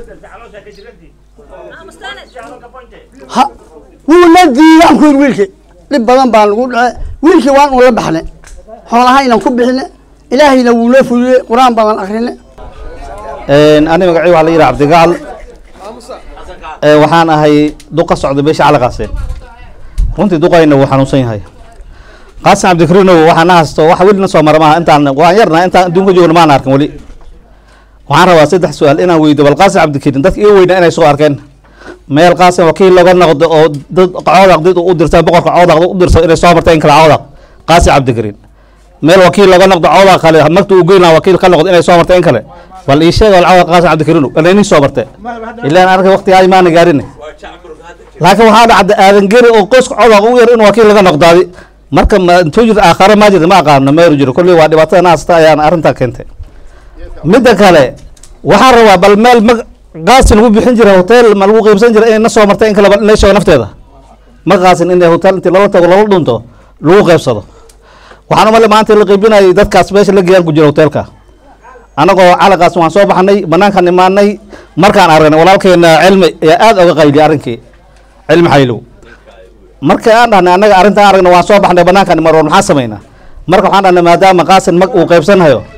ha wuu la diiday aan ku yiri wiilkii dhib badan baan lagu dhacay wiilkii waan ula baxnay xoolaha inaan ku bixinay ilaahayna wuu loo fuliyey qur-aan badan akrinay ani magacii waxaa la yidhaha cabdigacal waxaan ahay duqa socda beesha cali qaaseen runtii duqayna wuu xanuunsan yahay qaasin cabdikariinow waxaana hasto wax welina soo mara maaha intaan waan yarna intaan adduunka joogna maan arkan weli waxaan rabaa saddex su-aal inaan weydo bal qaasin cabdikariin dadka ii weyna inay soo arkeen meel qaasin wakiil looga noqdo oo dad coodaq dad u dirtaan boqorka coodaq u dirso inay soo marta in kala coodaq qaasin cabdikariin meel wakiil looga noqdo coodaq kale markuu u geynaa wakiil ka noqdo inay soo marta in kale bal ii sheeg coodaq qaasin cabdikariinow inay nin soo martay ilaa aan arkay waqtigaa imaana gaarin laakiin waxaa dhacda aadan geri oo qoyska coodaq u yar in wakiil laga noqdaadi marka intuu jirta aakhare maa jirta ma aqaano meeru jiro kolley waa dhibaatada naasta ayaan arrintaa keentay midda kale waxaan rabaa bal meel ma qaasin lagu bixin jira hotel ma lagu qiibsan jira inay na soo martay in kale bal inay sheego nafteeda ma qaasin inay hotel intii lala tago lala dhunto lagu qaybsado waxaan umale maanta la qiibinayay dadkaas meesha la geeyaan ku jira hotelka anagoo cali qaasin waan soo baxnay banaankaan imaanay markaan aragnay walaalkeena cilmi ayaa aada oga qayliyay arrinkii cilmi xaylow marka aan dhahnay annaga arrintaan aragna waan soo baxnay banaankaan mar war maxaa samaynaa marka waxaan dhahnay maadaama qaasin mag uu qaybsanhayo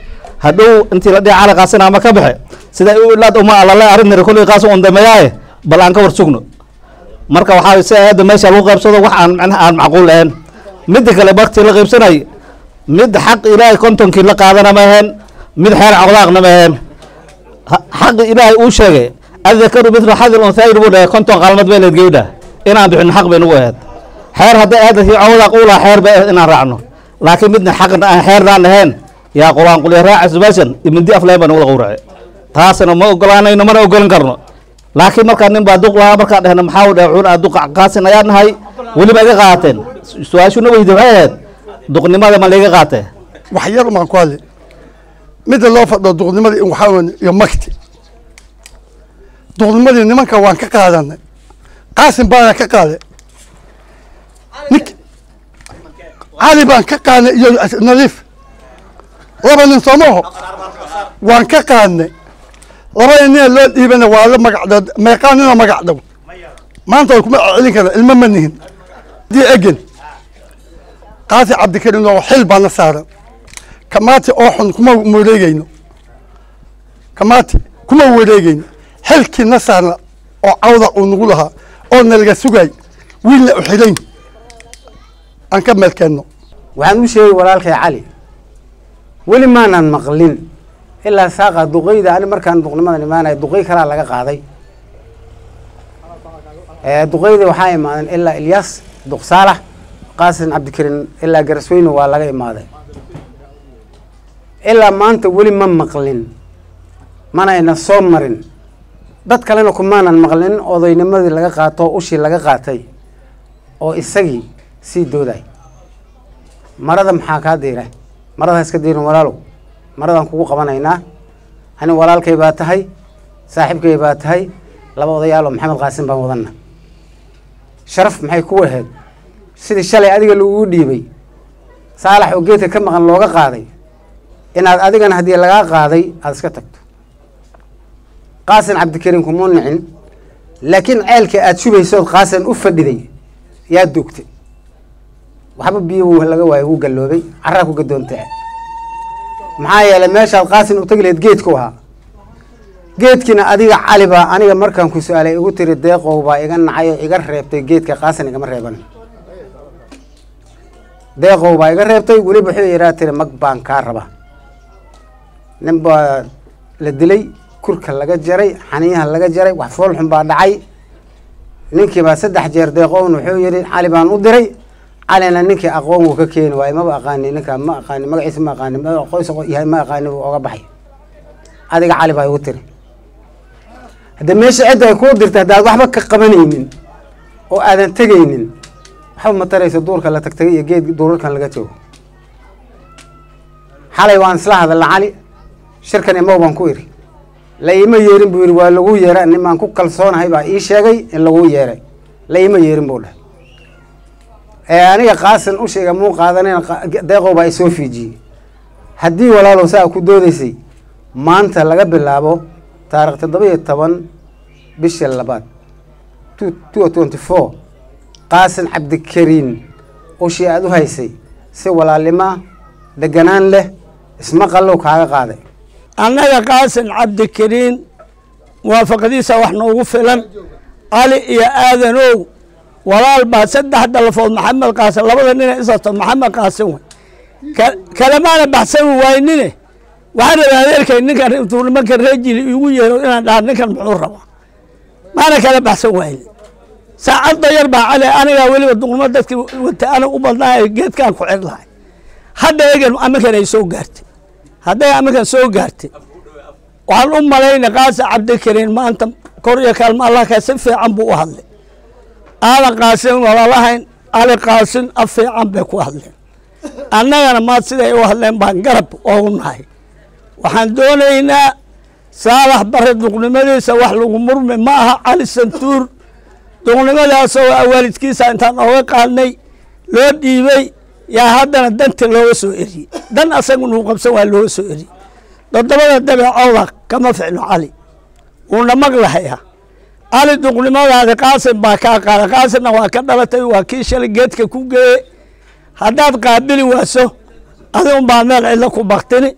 hadhow intii la dhici cali qaasin ama ka baxe sida u ilaad uma alale arrinta kulli qaas on dameeyaay bal aan ka war sugno marka waxa si aad meesha lagu qaybsado wax aan macnaha aan macquul ahayn mid kale bakti la qaybsanay mid xaq ilaahay kontonkii la qaadana ma ahayn mid xeer caqdaaqna ma ahayn xaq ilaahay uu sheegay adakaru mithlu hadil unsayr buu dhahay konton qalmad bay leed geeyda inaan bixin xaq baynu u ahayd xeer hadda aadasi caqdaaq uu la xeer bay inaan raacno laakiin midna xaqna aan xeernaan ahayn yaa quraan qul raacis bashan imindi aflaan baan wada qowracay taasna ma ogolaanayno mana ogolan karno laakiin marka nin baa duq laha marka dhahna maxaa u dhaacun aad duq qaasin ayaan nahay waliba iga qaateen su'aashuna weydiin waxay ahayd duqnimada ma laga qaatay wax yar ma ku hadlay mid loo fadho duqnimada in waxa weyn iyo makti duqnimadii nimanka waan ka qaadanay qaasin baan ka qaaday nik cali baan ka qaadanay iyo nadiif laba nin soomaho waan ka qaadnay laba nin loo dhiibana waa la magacdo meeqaanina magacdo maanta kuma celin kara ilma manihin di egan qaasi cabdikariin oo xil baan saaran kamaati oo xun kuma wareegayno kamaati kuma wareegayno xilkii na saaran oo cawda uu nagu lahaa oo nalaga sugay wiilna u xilayn aan ka melkeeno waxaan u sheegay walaalkay cali weli maanan maqlin ilaa saaqa duqeyda ani markaan duqnimada imaanay duqey kala laga qaaday ee duqeyda waxaa imaadan ilaa Ilyas duq Saalax qaasin Cabdikariin ilaa Garsweyne waa laga imaaday ilaa maanta weli ma maqlin mana ina soo marin dad kalena kumaanan maqlin odaynimadii laga qaato ushii laga qaatay oo isagii sii dooday marada maxaa ka diiray marada iska diirin walaalow maradan kugu qabanaynaa ani walaalkay baa tahay saaxiibkay baa tahay laba odayaal oo maxamed qaasim baan wadana sharaf maxay ku waheed sidii shalay adiga lagu dhiibay saalax oo geedka ka maqan looga qaaday inaad adigana hadii laga qaaday aad iska tagto qaasin Cabdikariin kuma nicin laakiin ceelka aad shubayso qaasin u fadhiday yaa dugtay waxba biyo laga waayay uu galoobay carraa ku gadoontay maxaa yeelay meeshaad qaasin u tagi lahayd geedku ahaa geedkina adiga cali baa aniga markaan ku su'aalay ugu tiri deeqow baa iga nacay oo iga reebtay geedka qaasin igama reeban deeqow baa iga reebtay weliba wuxuu yidhaa tiri mag baan kaa raba nin baa la dilay kurka laga jaray xaniyaha laga jaray wax fool xun baa dhacay ninkii baa saddex jeer deeqown wuxuu yidhi cali baan u diray calina ninkii aqoon uu ka keeni waay maba aqaani ninka ma aqaani magaciisa ma aqaani qoys yahay ma aqaani uu oga baxay adiga cali baa igu tiri hadda meesha cid ay ku dirtay hadaad waxba ka qabanaynin oo aadan tegaynin waxba ma tarayso duurka la tagtay iyo geed duurkan laga joogo xalay waan isla hadalna cali shirkan ima baan ku iri la ima yeerin buu yiri waa lagu yeeray nimaan ku kalsoonahay baa ii sheegay in lagu yeeray la ima yeerin buu dhahay ee aniga qaasin u sheegay muu qaadaneen deeqow baa soo fiijiyay haddii walaalow saa ku doodaysay maanta laga bilaabo taariikh toddoba iyo toban bisha labaad two twenty four qaasin Cabdikariin oo shii aad u haysay si walaalnimo deganaan leh isma qallow kaaga qaaday annaga qaasin Cabdikariin muwaafaqadiisa wax noogu filan cali iyo aadanow walaal baa saddex dalafood maxamed qaasin labada nin isato maxamed qaasin way kalamaana baxsan waynine waxaan rabaa adeerkay ninkan nimankan reejil igu yeero inaan dhaar ninkan muxuu rabaa maana kala baxsan wayne saacadda yar baa cali aniga weliba duqnimo dadkii wata ana u badnaa geedkaan ku xir lahay hadda egan amakan ay soo gaartay hadday amakan soo gaartay waxaan u malaynay qaasin Cabdikariin maanta kor iyo kalma Allah ka si fiican buu u hadlay aadan qaasin walaalahayn cali qaasin af fiican bay ku hadleen annagana maad siday u hadleen baan garab oogu nahay waxaan doonaynaa saalax bare duqnimadiisa wax lagu murmi ma aha cali santuur duqnimadaas oo waalidkiisa intaan ooga qaadnay loo dhiibay yaa haddana danta looga soo eriyey dan asagu nuu qabsan waa looga soo eriyey toddobada dabeecooda kama ficno cali wuuna maqlahayaa cali duqnimadaadi qaasin baa kaa qaada qaasinna waa ka dhalatay waa kii shalay geedka ku geeye haddaad qaabili waaso adigun baa meel cidlo ku baktini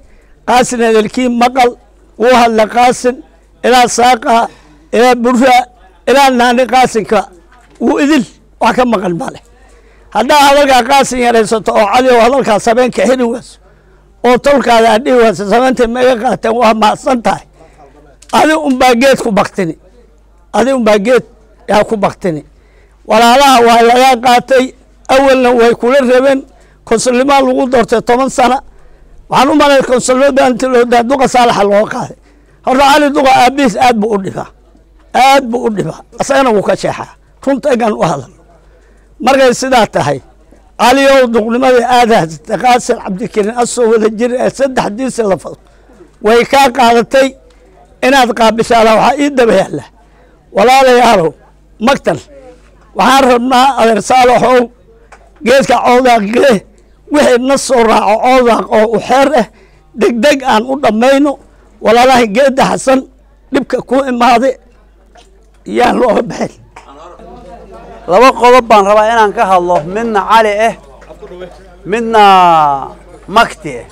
qaasin hadalkii maqal wuu hadla qaasin ilaa saaqa ilaa burra ilaa naani qaasinka wuu idil wax ka maqal male haddaa hadalkaa qaasin yaraysato oo cali oo hadalkaas habeenka xiri wayso oo tolkaada aad dhihi wayso samaynta maga qaateen waa mahadsan tahay adi unbaa geed ku baktini adi unbaa geed yaa ku baktini walaalaha waa laga qaatay awalna way kula rabeen konsullimaa lagu doortay toban sana waxaan u malay konsullimaa inta loo daa duqa saalaxa loo qaaday horta cali duqa aabihiis aad buu u dhibaa aad buu u dhibaa asagana wuu ka sheexaa runta egaan u hadalno markay sidaa tahay caliyow duqnimadii aad haysatay qaasin cabdikariin asoo wada jir ee saddexdiisi lafad way kaa qaadatay inaad qaabishaala waxaa ii daba yaalla walaalayaalow magtan waxaan rabnaa adeer saalaxow geedka coodaaqgee wixii na soo raaco coodaaq oo u xeer ah degdeg aan u dhammayno walaalahay geedda xasan dhibka ku imaaday yaan looga baxin laba qodob baan rabaa inaan ka hadlo midna cali ah midna makti ah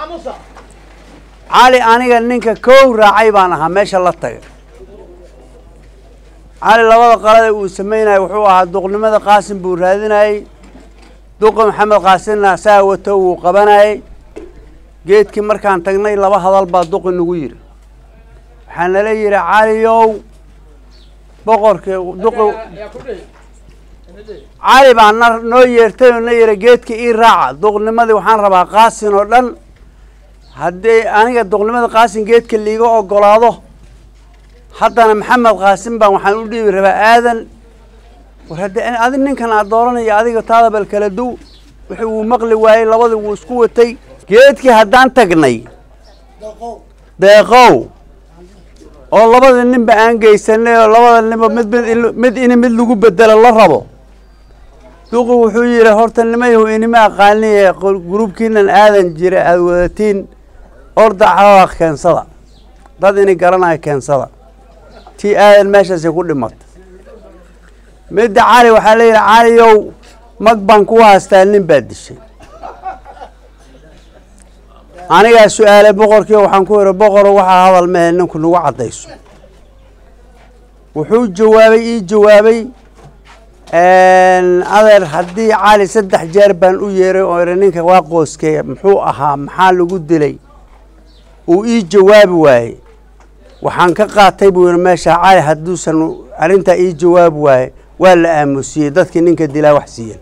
cali aniga ninka kow raacay baan ahaa meesha la tagay cali labada qalada uu sameynayay wuxuu ahaa duqnimada qaasin buu raadinayay duqa maxamed qaasinna saa wato wuu qabanayay geedkii markaan tagnay laba hadal baa duqi nagu yidhi waxaa nala yidhi caliyow boqorkii duqi cali baa na noo yeertay oo na yidhi geedka ii raaca duqnimadii waxaan rabaa qaasin oo dhan haddii aniga duqnimada qaasin geedka liiga ogolaado haddana maxamed qaasin baan waxaan u dhiibi rabaa aadan war haddii adi ninkan aad dooranaya adiga taadabal kala duw wixii wuu maqli waayey labadii wuu isku watay geedkii haddaan tagnay deeqow oo labada ninba aan geysanay oo labada ninba mid mid mid ini mid lagu bedelo la rabo duqi wuxuu yidhi horta nimayahu inima aqaaniye gruubkiinan aadan jira aada wadatiin orda xawaaq keensada dad ini garanaya keensada tii aadan meeshaasi ku dhimatay midda cali waxaa la yidhi caliyow mag baan kugu haastaa nin baad dishay anigaa su-aalay boqorkii waxaan ku yidhi boqoro waxaa hadal mehe ninku nagu caddayso wuxuu jawaabay ii jawaabay adeer haddii cali saddex jeer baan u yeeray oo idhi ninka waa qooskeeya muxuu ahaa maxaa lagu dilay uu ii jawaabi waayey waxaan ka qaatay buu yidhi meesha cali hadduusan arrintaa ii jawaabi waaye waa la aamusiyey dadkii ninka dilaa wax siiyeen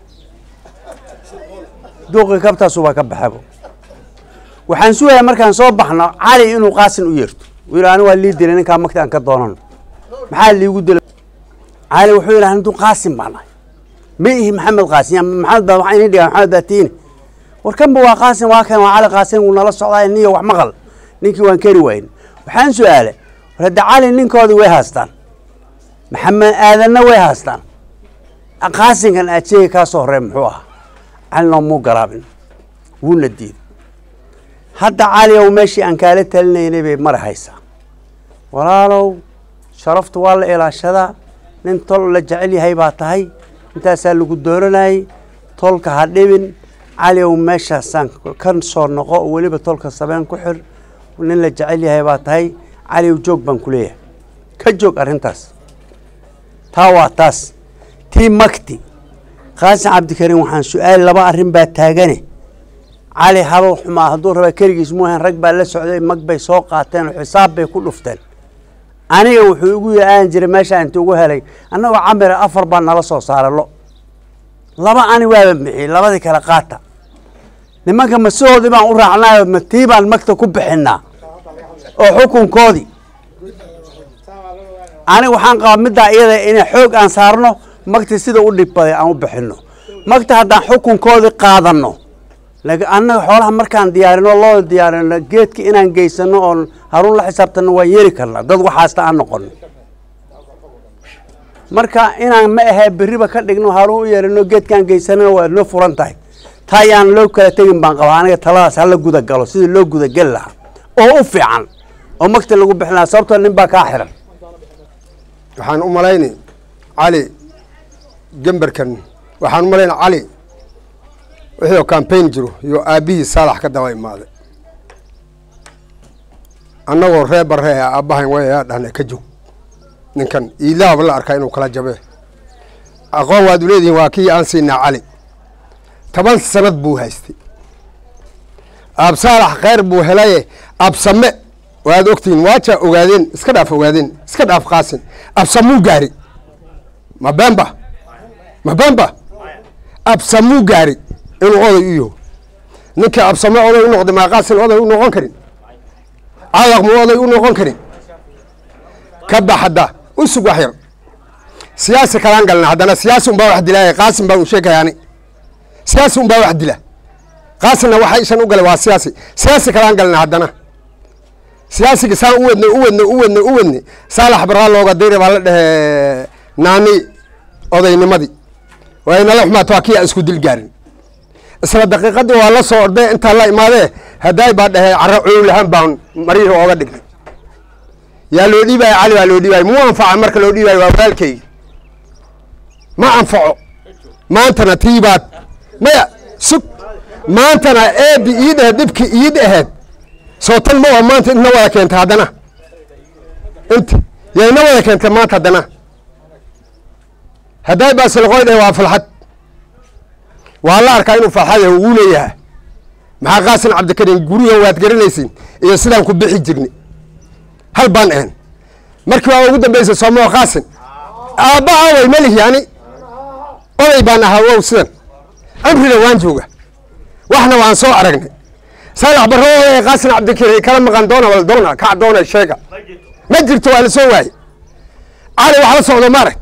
duqii kabtaasubaa ka baxabo waxaan sugaya markaan soo baxno cali inuu qaasin u yeerto uu yidhi ani waa lii dilay ninkaa magta aan ka doonano maxaa liigu dilay cali wuxuu yidhi andu qaasin baan ahay ma ihi maxamed qaasin maxamed baa waxaa inii dhigaa maxamed baa tiini war kanba waa qaasin waa kan waa cali qaasin wuu nala socdaa niyo wax maqal ninkii waan keri wayn waxaan su-aalay war hadda cali ninkoodii way haastaan maxamed aadanna way haastaan qaasinkan aad sheegi kaa soo horey muxuu ahaa calina muu garaabin wuuna diiday hadda cali ow meeshii aan kaala talinaynay bay mara haysaa walaalow sharaftu waa la ilaashadaa nin tol la jecel yahay baa tahay intaasaa lagu dooranayay tolka ha dhibin cali ow meeshaasaan ka soo noqo oo weliba tolka sabeen ku xir nin la jecel yahay baa tahay cali ow joog baan ku leeyahay ka joog arrintaas taa waa taas tii magti qaasin cabdikariin waxaan su-aal laba arrin baa taagane cali habal xumaa hadduu raba keligiis muuhan rag baa la socday mag bay soo qaateen oo xisaab bay ku dhufteen aniga wuxuu igu yidhi aan jiray meeshaa inta ugu helay annagoo camira afar baa nala soo saaray lo laba ani waaba bixiyey labadii kale qaata nimanka masihoodii baan u raacnaayo ma tii baan magta ku bixinnaa oo xukunkoodii aniga waxaan qabaa middaa iyada inay xoog aan saarno magta sida u dhibbaday aan u bixinno magta haddaan xukunkoodii qaadanno laakiin annaga xoolaha markaan diyaarino loo diyaarino geedka inaan geysano oon haruun la xisaabtano waan yeeli karnaa dad waxaasta aan noqono marka inaan ma ahee beriba ka dhigno haruun u yeelino geedkaan geysanana waa noo furan tahay taa yaan loo kala tegin baan qabaa aniga taladaas hala gudagalo sidii loo gudageli lahaa oo u fiican oo magta lagu bixin lahaa sababtoo nin baa kaa xiran waxaan u malayni cali gemberkan waxaan u malayna cali wixii oo campaign jiro iyo aabihii saalax ka daba imaaday annagoo ree barree ah aabbahayn wayaa dhahna ka joog ninkan iilaaba la arkaa inuu kala jabee aqoon waad u leedihiin waa kii aan siinaa cali toban sanad buu haystay absaalax khayr buu helaye absame waad ogtihiin waajaa ogaadeen iska dhaaf ogaadeen iska dhaaf qaasin absamuu gaari ma beenba ma beenba absamuu gaari inuu oday u yaho ninka absame oday u noqday maa qaasin oday u noqon karin cadaq mu oday u noqon karin ka baxda u sug wax yar siyaasi kalaan galna haddana siyaasi unbaa wax dilaaye qaasin baan u sheegayaani siyaasi unbaa wax dila qaasinna waxa ishan u galay waa siyaasi siyaasi kalaan galna haddana siyaasiga saan u wadne u wadne u wadne u wadne saalax baraa looga dayra baa la dhehe naani odaynimadii waa inala xumaato waa kii aan isku dil gaarin isla daqiiqadii waa la soo ordee intaa la imaadee haddaay baa dhehe carro coow lahaan baan maryihii ooga dhignay yaa loo dhiibaayo cali baa loo dhiibaayo muu anfaca marka loo dhiibaayo waa walaalkaygi ma anfaco maantana tiibaad maya sug maantana eebi ii dhehe dhibki ii dheheed soo tan ma waa maanta intna wada keenta haddana inta yaa ina wada keentay maanta haddana haddaay baa silqooy dhehe waa falxad waa la arkaa inuu falxad yahay wuu leeyahay maxaa qaasin cabdikariin gurigan waad garanaysiin iyo sidaan ku bixi jirnay hal baan ahan markii waa ugu dambaysay soomoo qaasin aabba away ma lihi ani oday baan ahaa wow sidan amrina waan jooga waxna waan soo aragnay saalax barro ee qaasin cabdikariin kala maqan doona wal doona kac doona sheega ma jirto waa la soo waayey cali wax la socdo maarag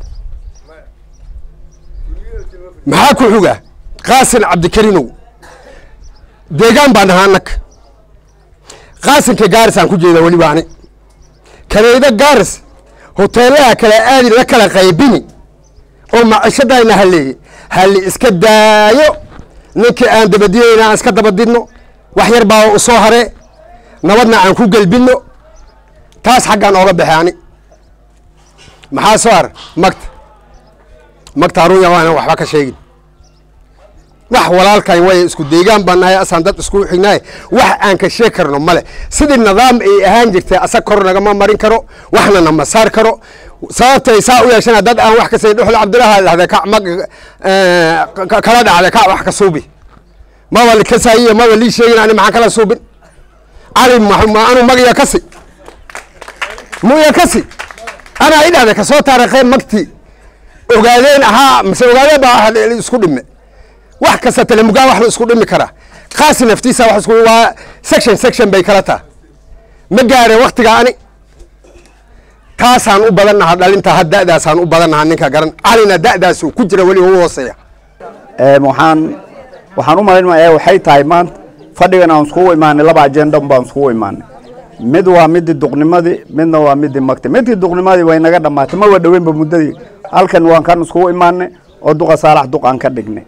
maxaa ku xugaa qaasin cabdikariinow deegaan baan ahaa annaga qaasinka gaaris aan ku jeeda weliba ani kanayda gaaris hoteelaha kala aadi la kala qaybini oo macishadayna haleeye hali iska daayo ninkii aan dabadiyeyna aan iska dabadidno wax yar baa u soo haree nabadna aan ku gelbino taas xaggaan ooga baxay ani maxaa soo har magta magta haruunya waana waxba ka sheegin wax walaalkan way isku deegaan baan nahay asaan dad isku xignaay wax aan ka sheeg karno male sidii nidaam ay ahaan jirtay asag kor nagama marin karo waxna nama saar karo sababtay saa u yeeshana dad aan wax ka say dhuxul cabdilaaha dhahday kac mag kala dhacday kac wax ka suubi maba likasaayiyo maba lii sheegin ani maxaan kala suubin cali ma anu magya kasi muya kasi anaa i dhahday kasoo taarikheen magtii ogaadeen ahaa mise ogaadeen baa isku dhime wax kasta telemugaa wax la isku dhimi karaa qaasi naftiisa wax isku waa section section bay kala tahay ma gaareen waqtiga ani taasaan u badannaha dhalinta had da'daasaan u badannaha ninka garan calina da'daasuu ku jira weli ugu hooseeya waxaan waxaan u malaynayaa waxay tahay maanta fadhigan aan iskugu imaanay laba ajenda baan iskugu imaanay mid waa midii duqnimadii midna waa midii magta midii duqnimadii way naga dhamaatay ma waa dhaweynba muddadii halkan waan kan iskugu imaanay oo duqa saalax duq aan ka dhignay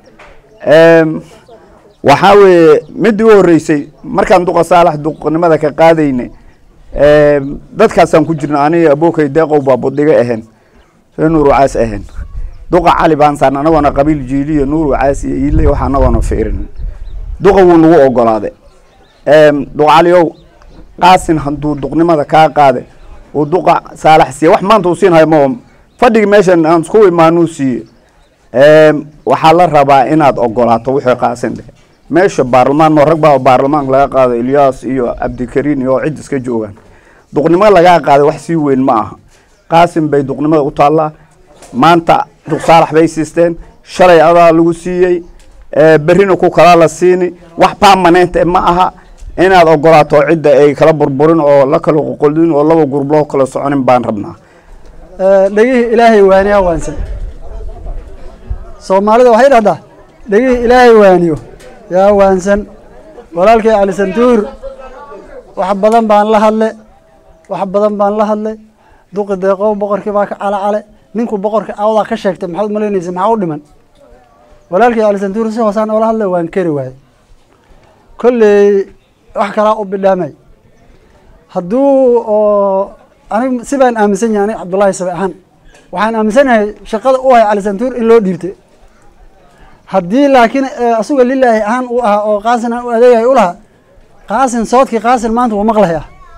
waxaa weeye midii u horreysay markaan duqa saalax duqnimada ka qaadaynay dadkaasaan ku jirna aniga abookay deeqow baa budhiga ahayn soo nuur wacaas ahayn duqa cali baan saan anagoona qabiil jiiliyo nuur wacaas iyo iile waxa anagoona fiirin duqa wuu nagu ogolaaday duqa caliow qaasin hadduu duqnimada kaa qaade uu duqa saalax siiye wax maanta uu siinhayo ma fadhigi meeshan aan isku imaanuu siiye waxaa la rabaa inaad ogolaato wixii qaasin dhe meesha baarlamaan no rag baa baarlamaanka laga qaaday ilyaas iyo cabdikariin iyo cid iska joogaan duqnimo lagaa qaaday wax sii weyn ma aha qaasin bay duqnimada u taallaa maanta duq saalax bay siisteen shalay adaa lagu siiyey berrina ku kala la siini wax permanent ma aha inaad ogolaato cidda ay kala burburin oo la kala qoqoldin oo laba gurub loo kala soconin baan rabnaa dhagihii ilaahay waaniyaa waansan soomaalida waxay dhahdaa dhagihii ilaahay waaniyo yaa waansan walaalkay cali santuur wax badan baan la hadle wax badan baan la hadlay duqi deeqow boqorkii baa ka cala cale ninku boqorka awdaa ka sheegtay maxaad umalaynaysa maxaa u dhiman walaalkay cali santuur si hoosaan oola hadlay waan keri waayey kolley wax kalaa u bidhaamay hadduu oo anig si baan aaminsan yahay anig cabdullaahi sabe ahaan waxaan aaminsanahay shaqada u ahay cali santuur in loo dhiibtay haddii laakiin asuga lilaahi ahaan u ahaa oo qaasin aan u adeegahay u lahaa qaasin soodkii qaasin maanta wuu maqlahay ah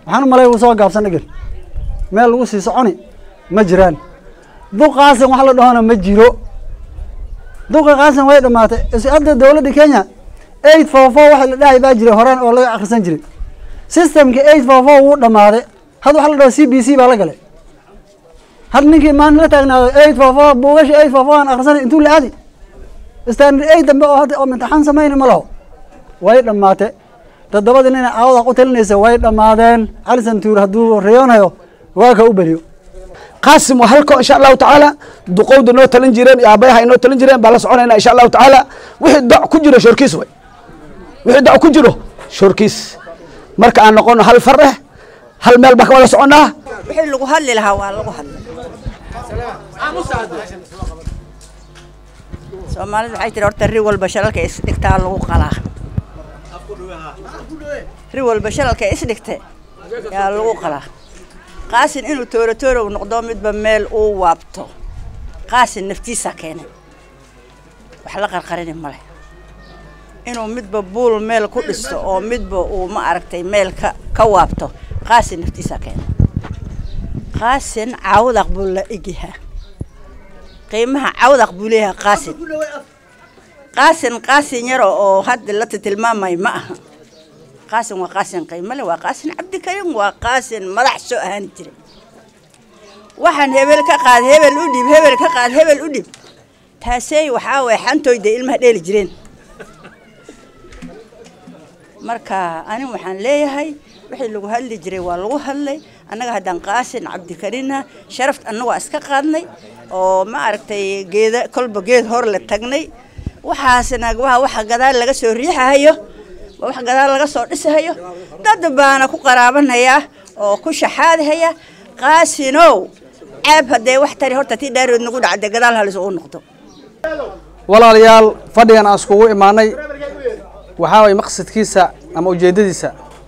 waxaan u malay uu soo gaabsan dhigin meel lagu sii soconi ma jiraan duqaasan wax la dhahona ma jiro duqa qaasan way dhamaatay hadda dowladda Kenya eight four four waxa la dhahay baa jiray horaan oo laga akhrisan jiray systemka eight four four wuu dhamaaday had waxa la dhaho C B C baa la galay had ninkii maan la taagnaado eight four four buugasha eight four four aan akhrisan intuu la aadi standard eight dambe oo hadda oo imtixaan sameeyay ma laho way dhamaatay todobada nin aawada ku talinaysa way dhamaadeen Alisan Tuur haduu reeyonayo waa ka u bariyo قاسم وهلكو إن شاء الله تعالى دقود نو تلنجيرين يا أبيها نو تلنجيرين بلا سعونا إن شاء الله تعالى وحد دع كجرو شركيس وي وحد دع كجرو شركيس مرك أن نقول هل فرح هل مال بك ولا سعونا وحد لو هل الهواء لو هل سومالي waxay tir horta ri walba shalalka is dhigtaa lagu qalaa ri walba shalalka is dhigtay yaa lagu qalaa قاسن إنه تورو تورو ونقدام مد بميل أو وابتو قاسن نفتيسا كينه وحلقة القرين ماله إنه مد ببول ميل كودستو أو مد ب وما عرفتي ميل ك كوابتو قاسن نفتيسا كينه قاسن عاود أقبل إجيها قيمها عاود أقبلها قاسن قاسن قاسن يرو أو هاد اللي تتلمام ما معها قاسم وقاسم قيمله وقاسم عبد الكريم وقاسم مدح سوء هانتري وحن هبل كقاد هبل أديب هبل كقاد هبل أديب تاسي وحاوي حنتو يدي المهديل جرين مركا أنا وحن ليه هاي وحي لو هاللي جري والله هاللي أنا قاعد قاسم عبد الكريم شرفت أنه أسكا قادني وما عرفتي جيد كل بجيد هور للتجني وحاسنا جواها وح قدار لقى سوريحة هيو wax gadaal laga soo dhisayo dad baana ku qaraabanaya oo ku shaxaadaya qaasinow aab haday wax tari horta tii dheerood nagu dhacday gadaal halis oo noqdo walaalayaal fadhigan aan iskugu imaanay waxa way maqsadkiisa ama ujeedadiisa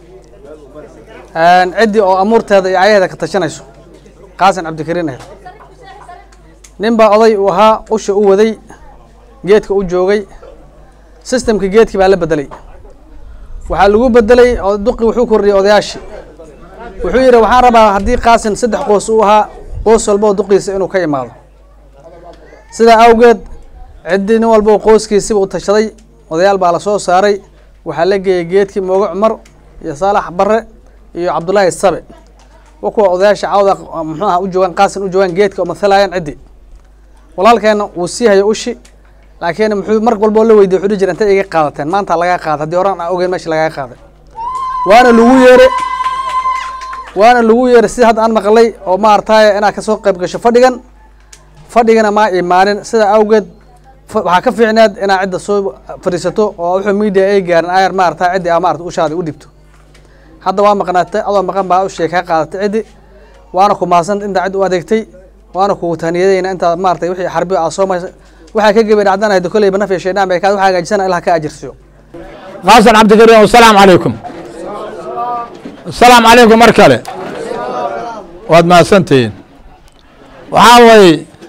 aan cidi oo amuurteeda iyo ayaheeda ka tashanayso qaasan cabdikariin ah ninba oday uu ahaa usha u waday geedka u joogay systemka geedkii baa la bedelay waxaa lagu bedelay oo duqi wuxuu korriyay odayaashii wuxuu yiri waxaan rabaa haddii qaasin saddex qoys uu ahaa qoys walba oo duqiisa inuu ka imaado sidaa awgeed ciddii nin walba oo qoyskiisiba u tashaday odayaal baa la soo saaray waxaa la geeyey geedkii mooga cumar iyo saalax barre iyo cabdullaahi sabe wa kuwa odayaasha cawda muxuu ahaa u joogaan qaasin u joogaan geedka oo mathalayaan ciddii walaalkeena wuu sii hayo ushi laakiin muxuu mar walba la weydiiyay wuxuu jiray intay iga qaadateen maanta laga qaad hadii horaan aan ogeyn meesha laga qaaday waana lagu yeeray waana lagu yeeray si had aan maqlay oo ma artay inaa ka soo qayb gasho fadhigan fadhigana ma imaanin sida awgeed waxa ka fiicneed inaa cid soo fariisato oo wuxuu media ay gaarin ayar ma artay cid ama artay u shaadi u dhibto hadda waa maqnaatay adoo maqan baa u sheekay qaadatay cid waana ku maasan inta cid u adeegtay waana ku taaniyadayna inta ma artay wixii xarbi ah soo waxaa ka gabay dhacdana ay kulay banaf yeeshay dhaamay ka waxa gaajisana ilaha ka ajirsiyo qaasan cabdikariim assalaamu calaykum assalaamu calaykum markale waad maasantiin waxa way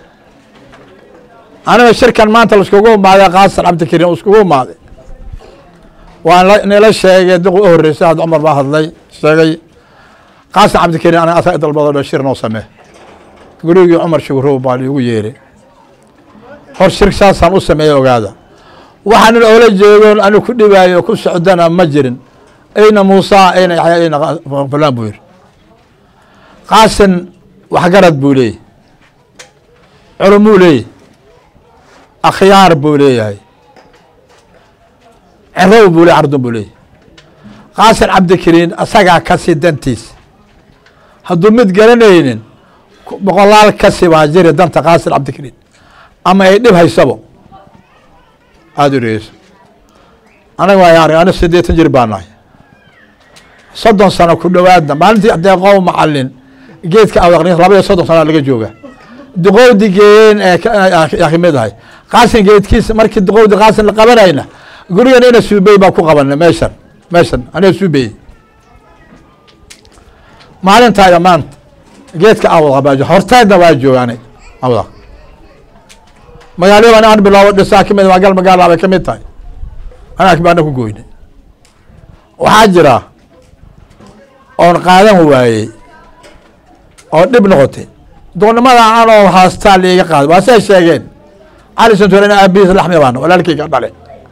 aniga shirkan maanta la iskugu maaday qaasan cabdikariim iskugu maaday waan la sheegay dad u horeysay had Umar baa hadlay sheegay qaasan cabdikariim ana asaga dalbado shir noo samee gurigii Umar Shugroow baa igu yeeray hor shirkaasaan u sameeyay ogaada waxaan oola jeedo anu ku dhibaayo ku socdana ma jirin ayna Muusa ayna Yaxya ayna fulaan buu yiri qaasan wax garad buu leeyahay culumuu leeyahay akhyaar buu leeyahay cirow buu leeyahay ardun buu leeyahay qaasan cabdikariin asagaa ka sii dantiis hadduu mid garanaynin boqolaal ka sii baa jiri danta qaasan cabdikariin ama ay dhib haysabo aada u dhegeyso anaga waa yaari ana siddeetan jir baan nahay soddon sano ku dhowaadna maalintii adeeqow macallin geedka awaqni laba iyo soddon sano laga jooga duqowdi geeyeen ee kamid ahay qaasin geedkiisa markii duqowdi qaasin la qabanayna gurigan ina suubey baa ku qabanay meeshan meeshan aniga suubey maalintaada maanta geedka awaq baa hortaadna waa joogaanay awaq magaalada aan bilaabo dhisaa kamid waa gal magaala bay kamid tahay anaa baan ku gooynay waxaa jira oon qaadan waayey oo dhib noqotay duqnimada anoo haastaa liiga qaaday waa say sheegeen cali santuur in aabihiis laxmi baano walaalkayga dhale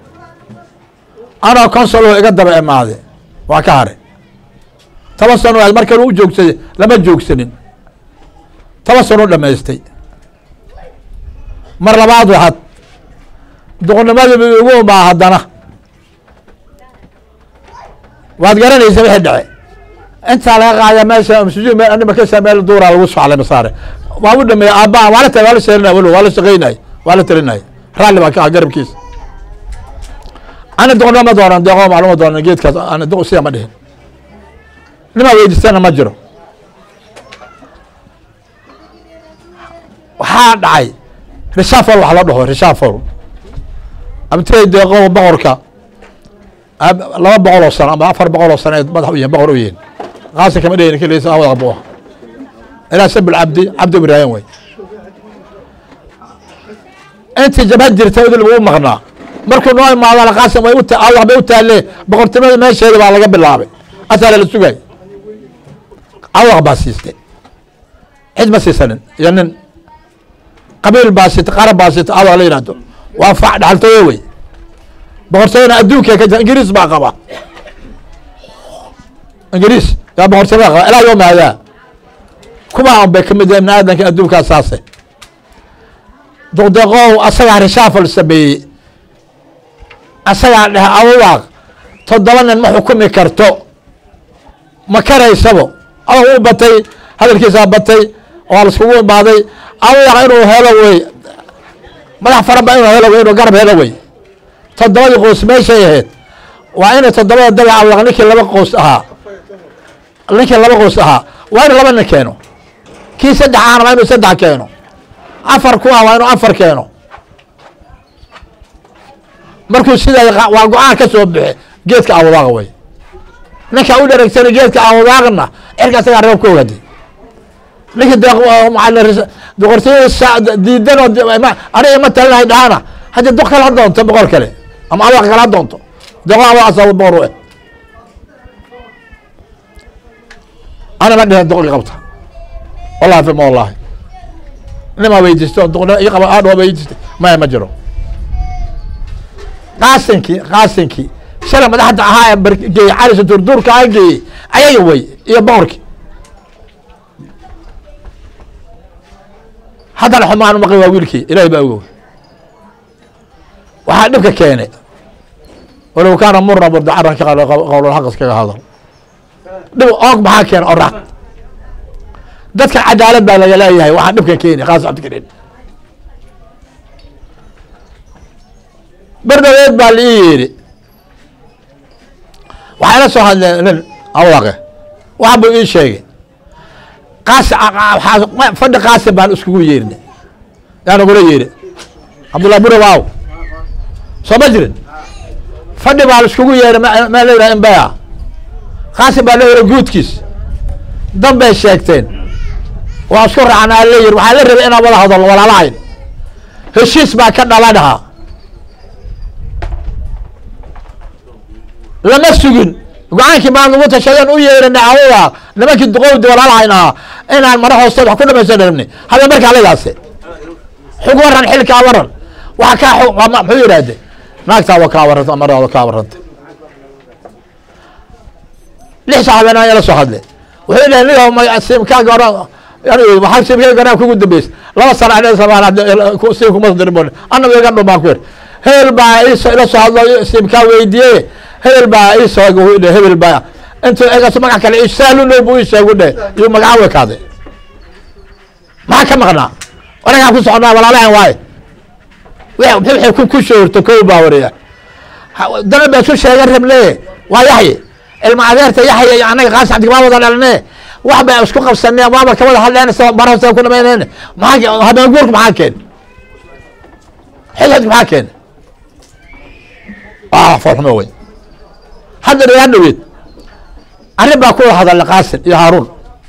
anoo consolo iga daba imaaday waa ka haray toban sano aad markan u joogsaday lama joogsanin toban sano dhamaystay mar labaad waxaad duqnimadiiba ugu umbaa haddana waad garanaysa wixii dhace intaa laga qaada meesha masuuliya meel anima kasa meel duuraa lagu soclay masaare waa u dhameeyay aabbaa waa la ta waa la sheerinay walo waa la shaqaynay waa la talinay raalli baa ka ah garabkiisa ana duqnimo ma doonan deeqo macluuma doonan geedkaas ana duq siya ma dhihin nima weydiistana ma jiro waxaa dhacay rishafol wax la dhaho rishafol abtay deeqo boqorka laba boqol oo sano ama afar boqol oo sano ee madax u yihiin boqor u yihiin qaasi kama dheheen keliisa awada qabo ilaa sab alcabdi cabdi ibraahim way intii jabhad jirta idil ugu maqnaa markuu noo imaadana qaasim way u allah bay u taalee boqortinimada meesheeda baa laga bilaabay asaala la sugay allah baa siistay cid ma siisanin iyo nin qabiil baa siitay qarab baa siitay allah la yidhaahdo waa fac dhaxaltooye wey boqortooyana adduunka ka jira ingiriis baa qaba ingiriis yaa boqortooyada qaba ilaa yooma hadaa kuwaan bay kamid yihiin aadanka adduunkaa saase duqdeeqow asagaa rishaafal sameeyey asagaa dheh awaaq toddoba nin ma xukumi karto ma karaysabo adag u batay hadalkiisaa batay waa laiskugu imaaday awaaq inuu helo wey madax faraba inuu helo wey inuu garab helo wey toddobadii qoys meeshay ahayd waa inay toddobada daga awaq ninkii laba qoys ahaa ninkii laba qoys ahaa waa inuu laba nin keeno kii saddex ahana waa inuu saddex keeno afar ku ah waa inuu afar keeno markuu sidaa waa go-aan ka soo bixi geedka awdaaqa wey ninka u dhareegsana geedka awdaaqna cirka asagaa reeb ka ogaaday ninka doqortooyada diidan oo aniga ma talinahay dhahana haddii duq kale ha doonto boqor kale ama awaq kale ha doonto deqo awaq asaaba boqor u eh ana ma dhihin duqi qabta wallahi fima wallahi nima weydiisto duqna ii qaba aad weydiistay maya ma jiro qaasinkii qaasinkii shalay madaxda ahaa ee bargeeyey cali santuur duurka aa geeyey ayaga wey iyo boqorkii haddana xumaan maqi waa wiilkii ilaahay baa ogow waxaa dhibka keenay walow kaana murna burdacaran ka qowlulxaq iskaga hadal dhib oog maxaa keena oraad dadka cadaalad baa laga leeyahay waxaa dhibka keenay qaas cabdikariin berdaweed baa la ii yidhi waxay la soo hadleen nin awaqe wax buu ii sheegay qaasi fadhi qaasi baan iskugu yeerinay yaa nagula yeeri cabdullahi bure waaw soo ma jirin fadhi baa la iskugu yeeray maa la yidhaha imbaya qaasi baa la yidhaha guudkiis dan bay sheegteen waa isku raacnaa la yidhi waxaa la rabay inaan wada hadalno walaalahayn heshiis baa ka dhala dhahaa lama sugin go-aankii baan lagu tashadeen u yeerana awaa nimankii duqowdi walaalahayn ahaa inaan mara hoosteed wax ku dhamaysan rabni hadda markaa lagaase xug waran xilkaa waran waxa kaa muxuu yidhaahde naagtaada kaa waranta marada kaa warantay lix saxaabeen ayaa la soo hadle wuxuu dhahay niga simkaaga oran waxaa simkaaga oran kugu dambeys laba sana ane samaan sim kuma dirin annaga iga dhumaan ku yir hebel baa iso ila soo hadlo simkaa weydiiyey hebel baa ii soo dhe hebel baa intuu egaso magac kale isaaluno buu ii sheegu dhe iyo magaca wekaade maxaa ka maqnaa wanagaa ku soconaa walaalahan waaye waxay ku ku shoorto kow baa wareya dana baa isu sheegan rabne waa yaxye ilma adeerta yaxye iyo annaga qaas cabdigamaa wada dhalne wax baa isku qabsaneen waaba ka wada hadleen barhasa ku dhamayneen maxaa habeen guurka maxaa keen xilxidka maxaa keen waa foolxumo wey hadda dhagaa dhaweed arrin baa ku wada hadalay qaasim iyo haaruun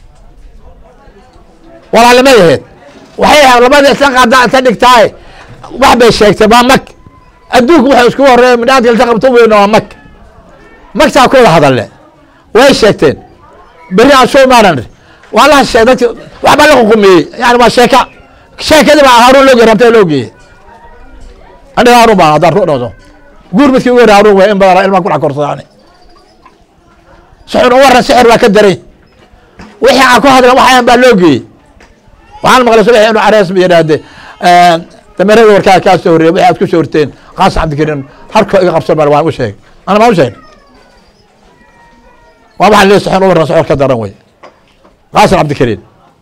walaalimay ahayd waxay ahayd labada isla qaada inta dhigtaaye wax bay sheegtay waa mag adduunku waxay isku horeeya midhaadka ilta qabto weyna waa mag magtaa ku wada hadalle way sheegteen بري عن شو ما نر والله الشيء وعمل له قمي يعني ما شيكا شيكا ما هارون لوجي ربته لوجي أنا هارون ما هذا رؤوسه قول مثل وين هارون وين بدر إلما كل عكور صاني سحر ورا سحر وكدري وحي عكوا هذا وحي باللوجي وعن مغلس وحي إنه عريس بينادي تمرد وركا كاس سوري وحي أتكو سورتين قاس عبد الكريم حركة يقبص المروان وش هيك أنا ما وش هيك وما حد يصحون ورا سحر كدران وين قاسم عبد الكريم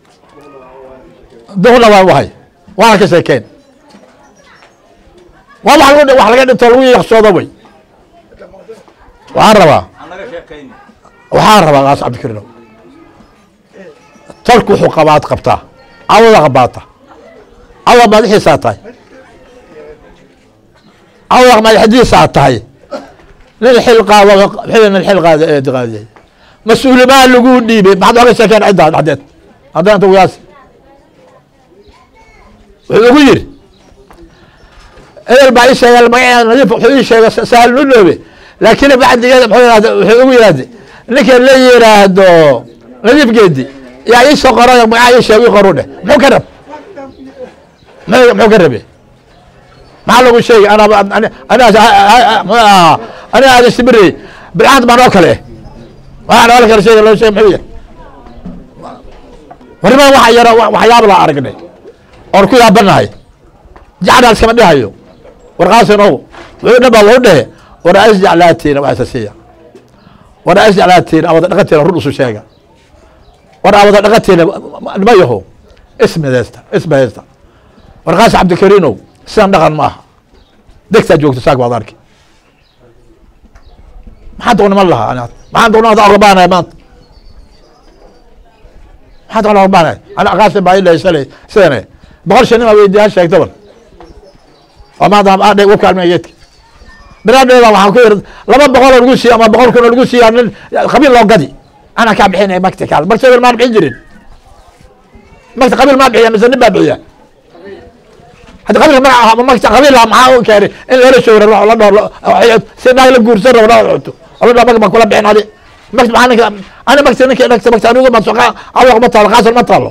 دهنا وهاي وانا كسيكين والله حلو واحد لقيت تلوي يخصوه وي وعربا وعربا قاسم عبد الكريم تركوا حقبات قبطه او غباطه او ما حساتاي او ما حديث ساعتاي للحلقه وحين الحلقه هذه مسؤول ما لقوا ديبي بعد هذا سكن عداد عداد هذا انت وياس ويقول ايه البعيش يا المعين نظيف وحيش سهل نلوبي لكن بعد كذا ويقول هذا لك اللي يرادو نظيف جدي يا ايش قرايه معي ايش يسوي قرونه مو كرب مو كربي ما له شيء انا انا انا انا هذا استمري بالعهد ما ناكله وانا ولا كل شيء لو شيء محويه ورما waxa yara waxyaabo la aragnay or ku yaabanahay jacadaas kama dhahayo warqaasino wuxuu dhaba loo dhahe war ay jaclaatiin wax asasiya war ay jaclaatiin awada dhaqateen rud usu sheega war awada dhaqateen ma yaho ismeesta ismeesta warqaas Abd Kariino sidan dhaqan ma aha degta joogto saag wada arki maxaa doona ma laha ana maxaa doona hada arbaana maanta حتى لو ربنا انا قاسم باي لي سنه سنه بقول شنو ما ويديها شيء طبعا وما دام ادي وكال ميت برادو waxaan ku yiri laba boqol oo lagu siiyo ama boqol kun oo lagu siiyo nin qabiil loo gadi ana ka bixinay makta kaal balse ma bixin jirin makta qabiil ma bixiya mise nibaa bixiya hada qabiil ma aha makta qabiil ma aha oo kaari in la soo raro la dhor sida la guursan rabo la cunto wala ma kula bixin hadi مكتب عنك انا مكتب انك انك مكتب انا ما سوق او ما طال قاصر ما طال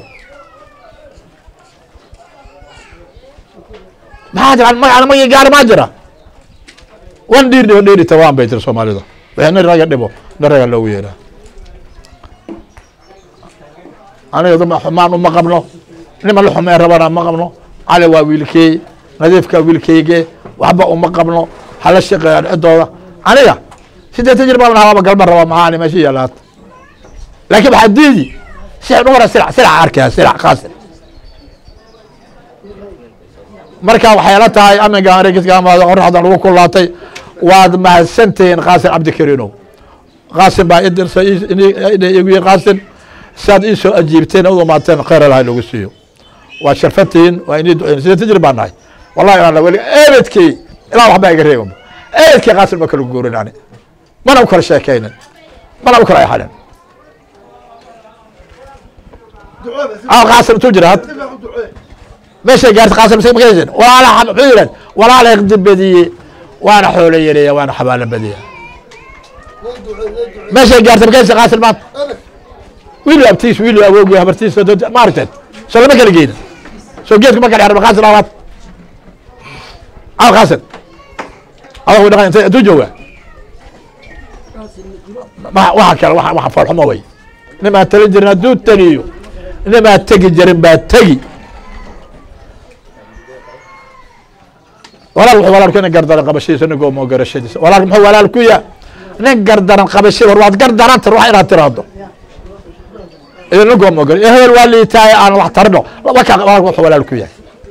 ما هذا انا ما يقار ما جرى وان دير دير توان بيت الصومالي ده يعني الراجل دبو الراجل لو يرا انا يضم حمان ما قبله لما له حمار ربنا ما قبله على ويلكي نظيفك ويلكيجي وحبا ما قبله على الشقه عدوده عليا سيدة تجربة من هوا قلب الروا معاني ماشي يا لكن بحديدي سعر ورا سلع سلع عركة سلع خاسر مركا وحيلتها هاي أمي قام ريكس قام هذا هذا الوكل لاتي واد مع السنتين قاسم عبد الكريم قاسم بقى يدر سيد يقول قاسم ساد إيشو أجيبتين أو ما تين خير لهاي لوجسيو وشرفتين وإني سيدة تجربة ناي والله أنا ولي أبدكي لا واحد يقريهم أبدكي قاسم ما كانوا يقولون يعني ما أنا أكره شيء كائنا ما أنا أكره أي حدا أو قاسم تجرد ماشي قالت قاسم سيم غيزن ولا حب حيلا ولا على يقدم بدي وأنا حولي لي وأنا حبال بدي ماشي قالت بقيس قاسم مات ويلو أبتيس ويلو أبوقي أبتيس ما رتد شو ما كان لقينا شو جيتك ما كان يعرف قاسم أو أو قاسم أو هو دخل تجوا ما واحد كلا واحد واحد فرح موي لما تلجرنا دود تنيو لما تجي جرب بتجي ولا ولا كنا قردر قبشي سنقو مو قرشي ولا هو ولا الكويا نقردر قبشي ورواد قردر تروح إلى ترادو إذا نقو مو قرشي هو الوالي تاي أنا واحد تردو وكا ولا الكويا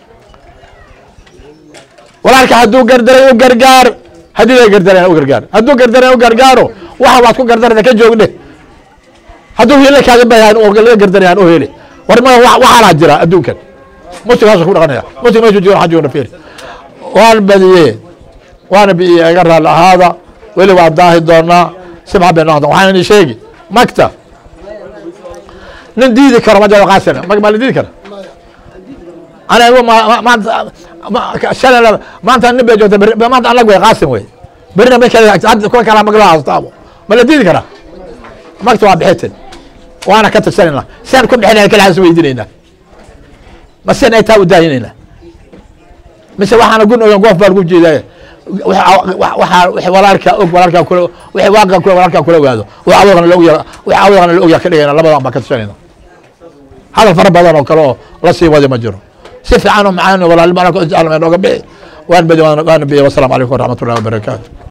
ولا كهدو قردر وقرقار هدي لا قردر وقرقار هدو قردر وقرقارو waxa waad ku gardarada ka joogde haduu heelay kaaga bayaan oo gal gardarayaan oo heelay war ma waxa la jira adduunkan mustigaas ku dhaqanaya mustiga ma joojiyo waxa jooga fiir wal badiye waana bi agar la hada wali waa daahi doona sabab beenada waxaan in sheegi makta nin diidi karo ma jiro qaasana ma ma diidi karo ana ma ma shalala ma anta nabi joogta ma anta anagu qaasim way برنا ما كان عاد كل كلام مقلع أصطابه ما لديك كنا مكتوب بحيتن waana ka tashanayna saan ku bixinayna kala has weydiinayna ma seen ay taa u daayinayna mise waxaana gun ogan goof baa lagu jeedaa waxa waxa walaalka og walaalka kula waxa waaqa kula walaalka kula waado waxa awdana loo yaa waxa awdana loo yaa ka dhigayna labadan baa ka tashanayna hadal fara badan oo kale oo la sii wadi ma jiro si fiican oo macaan walaal ma ku jecel ma nooga bixi waan badi waan bixi wasalaamu calaykum waraxmatullaahi wabarakaatuh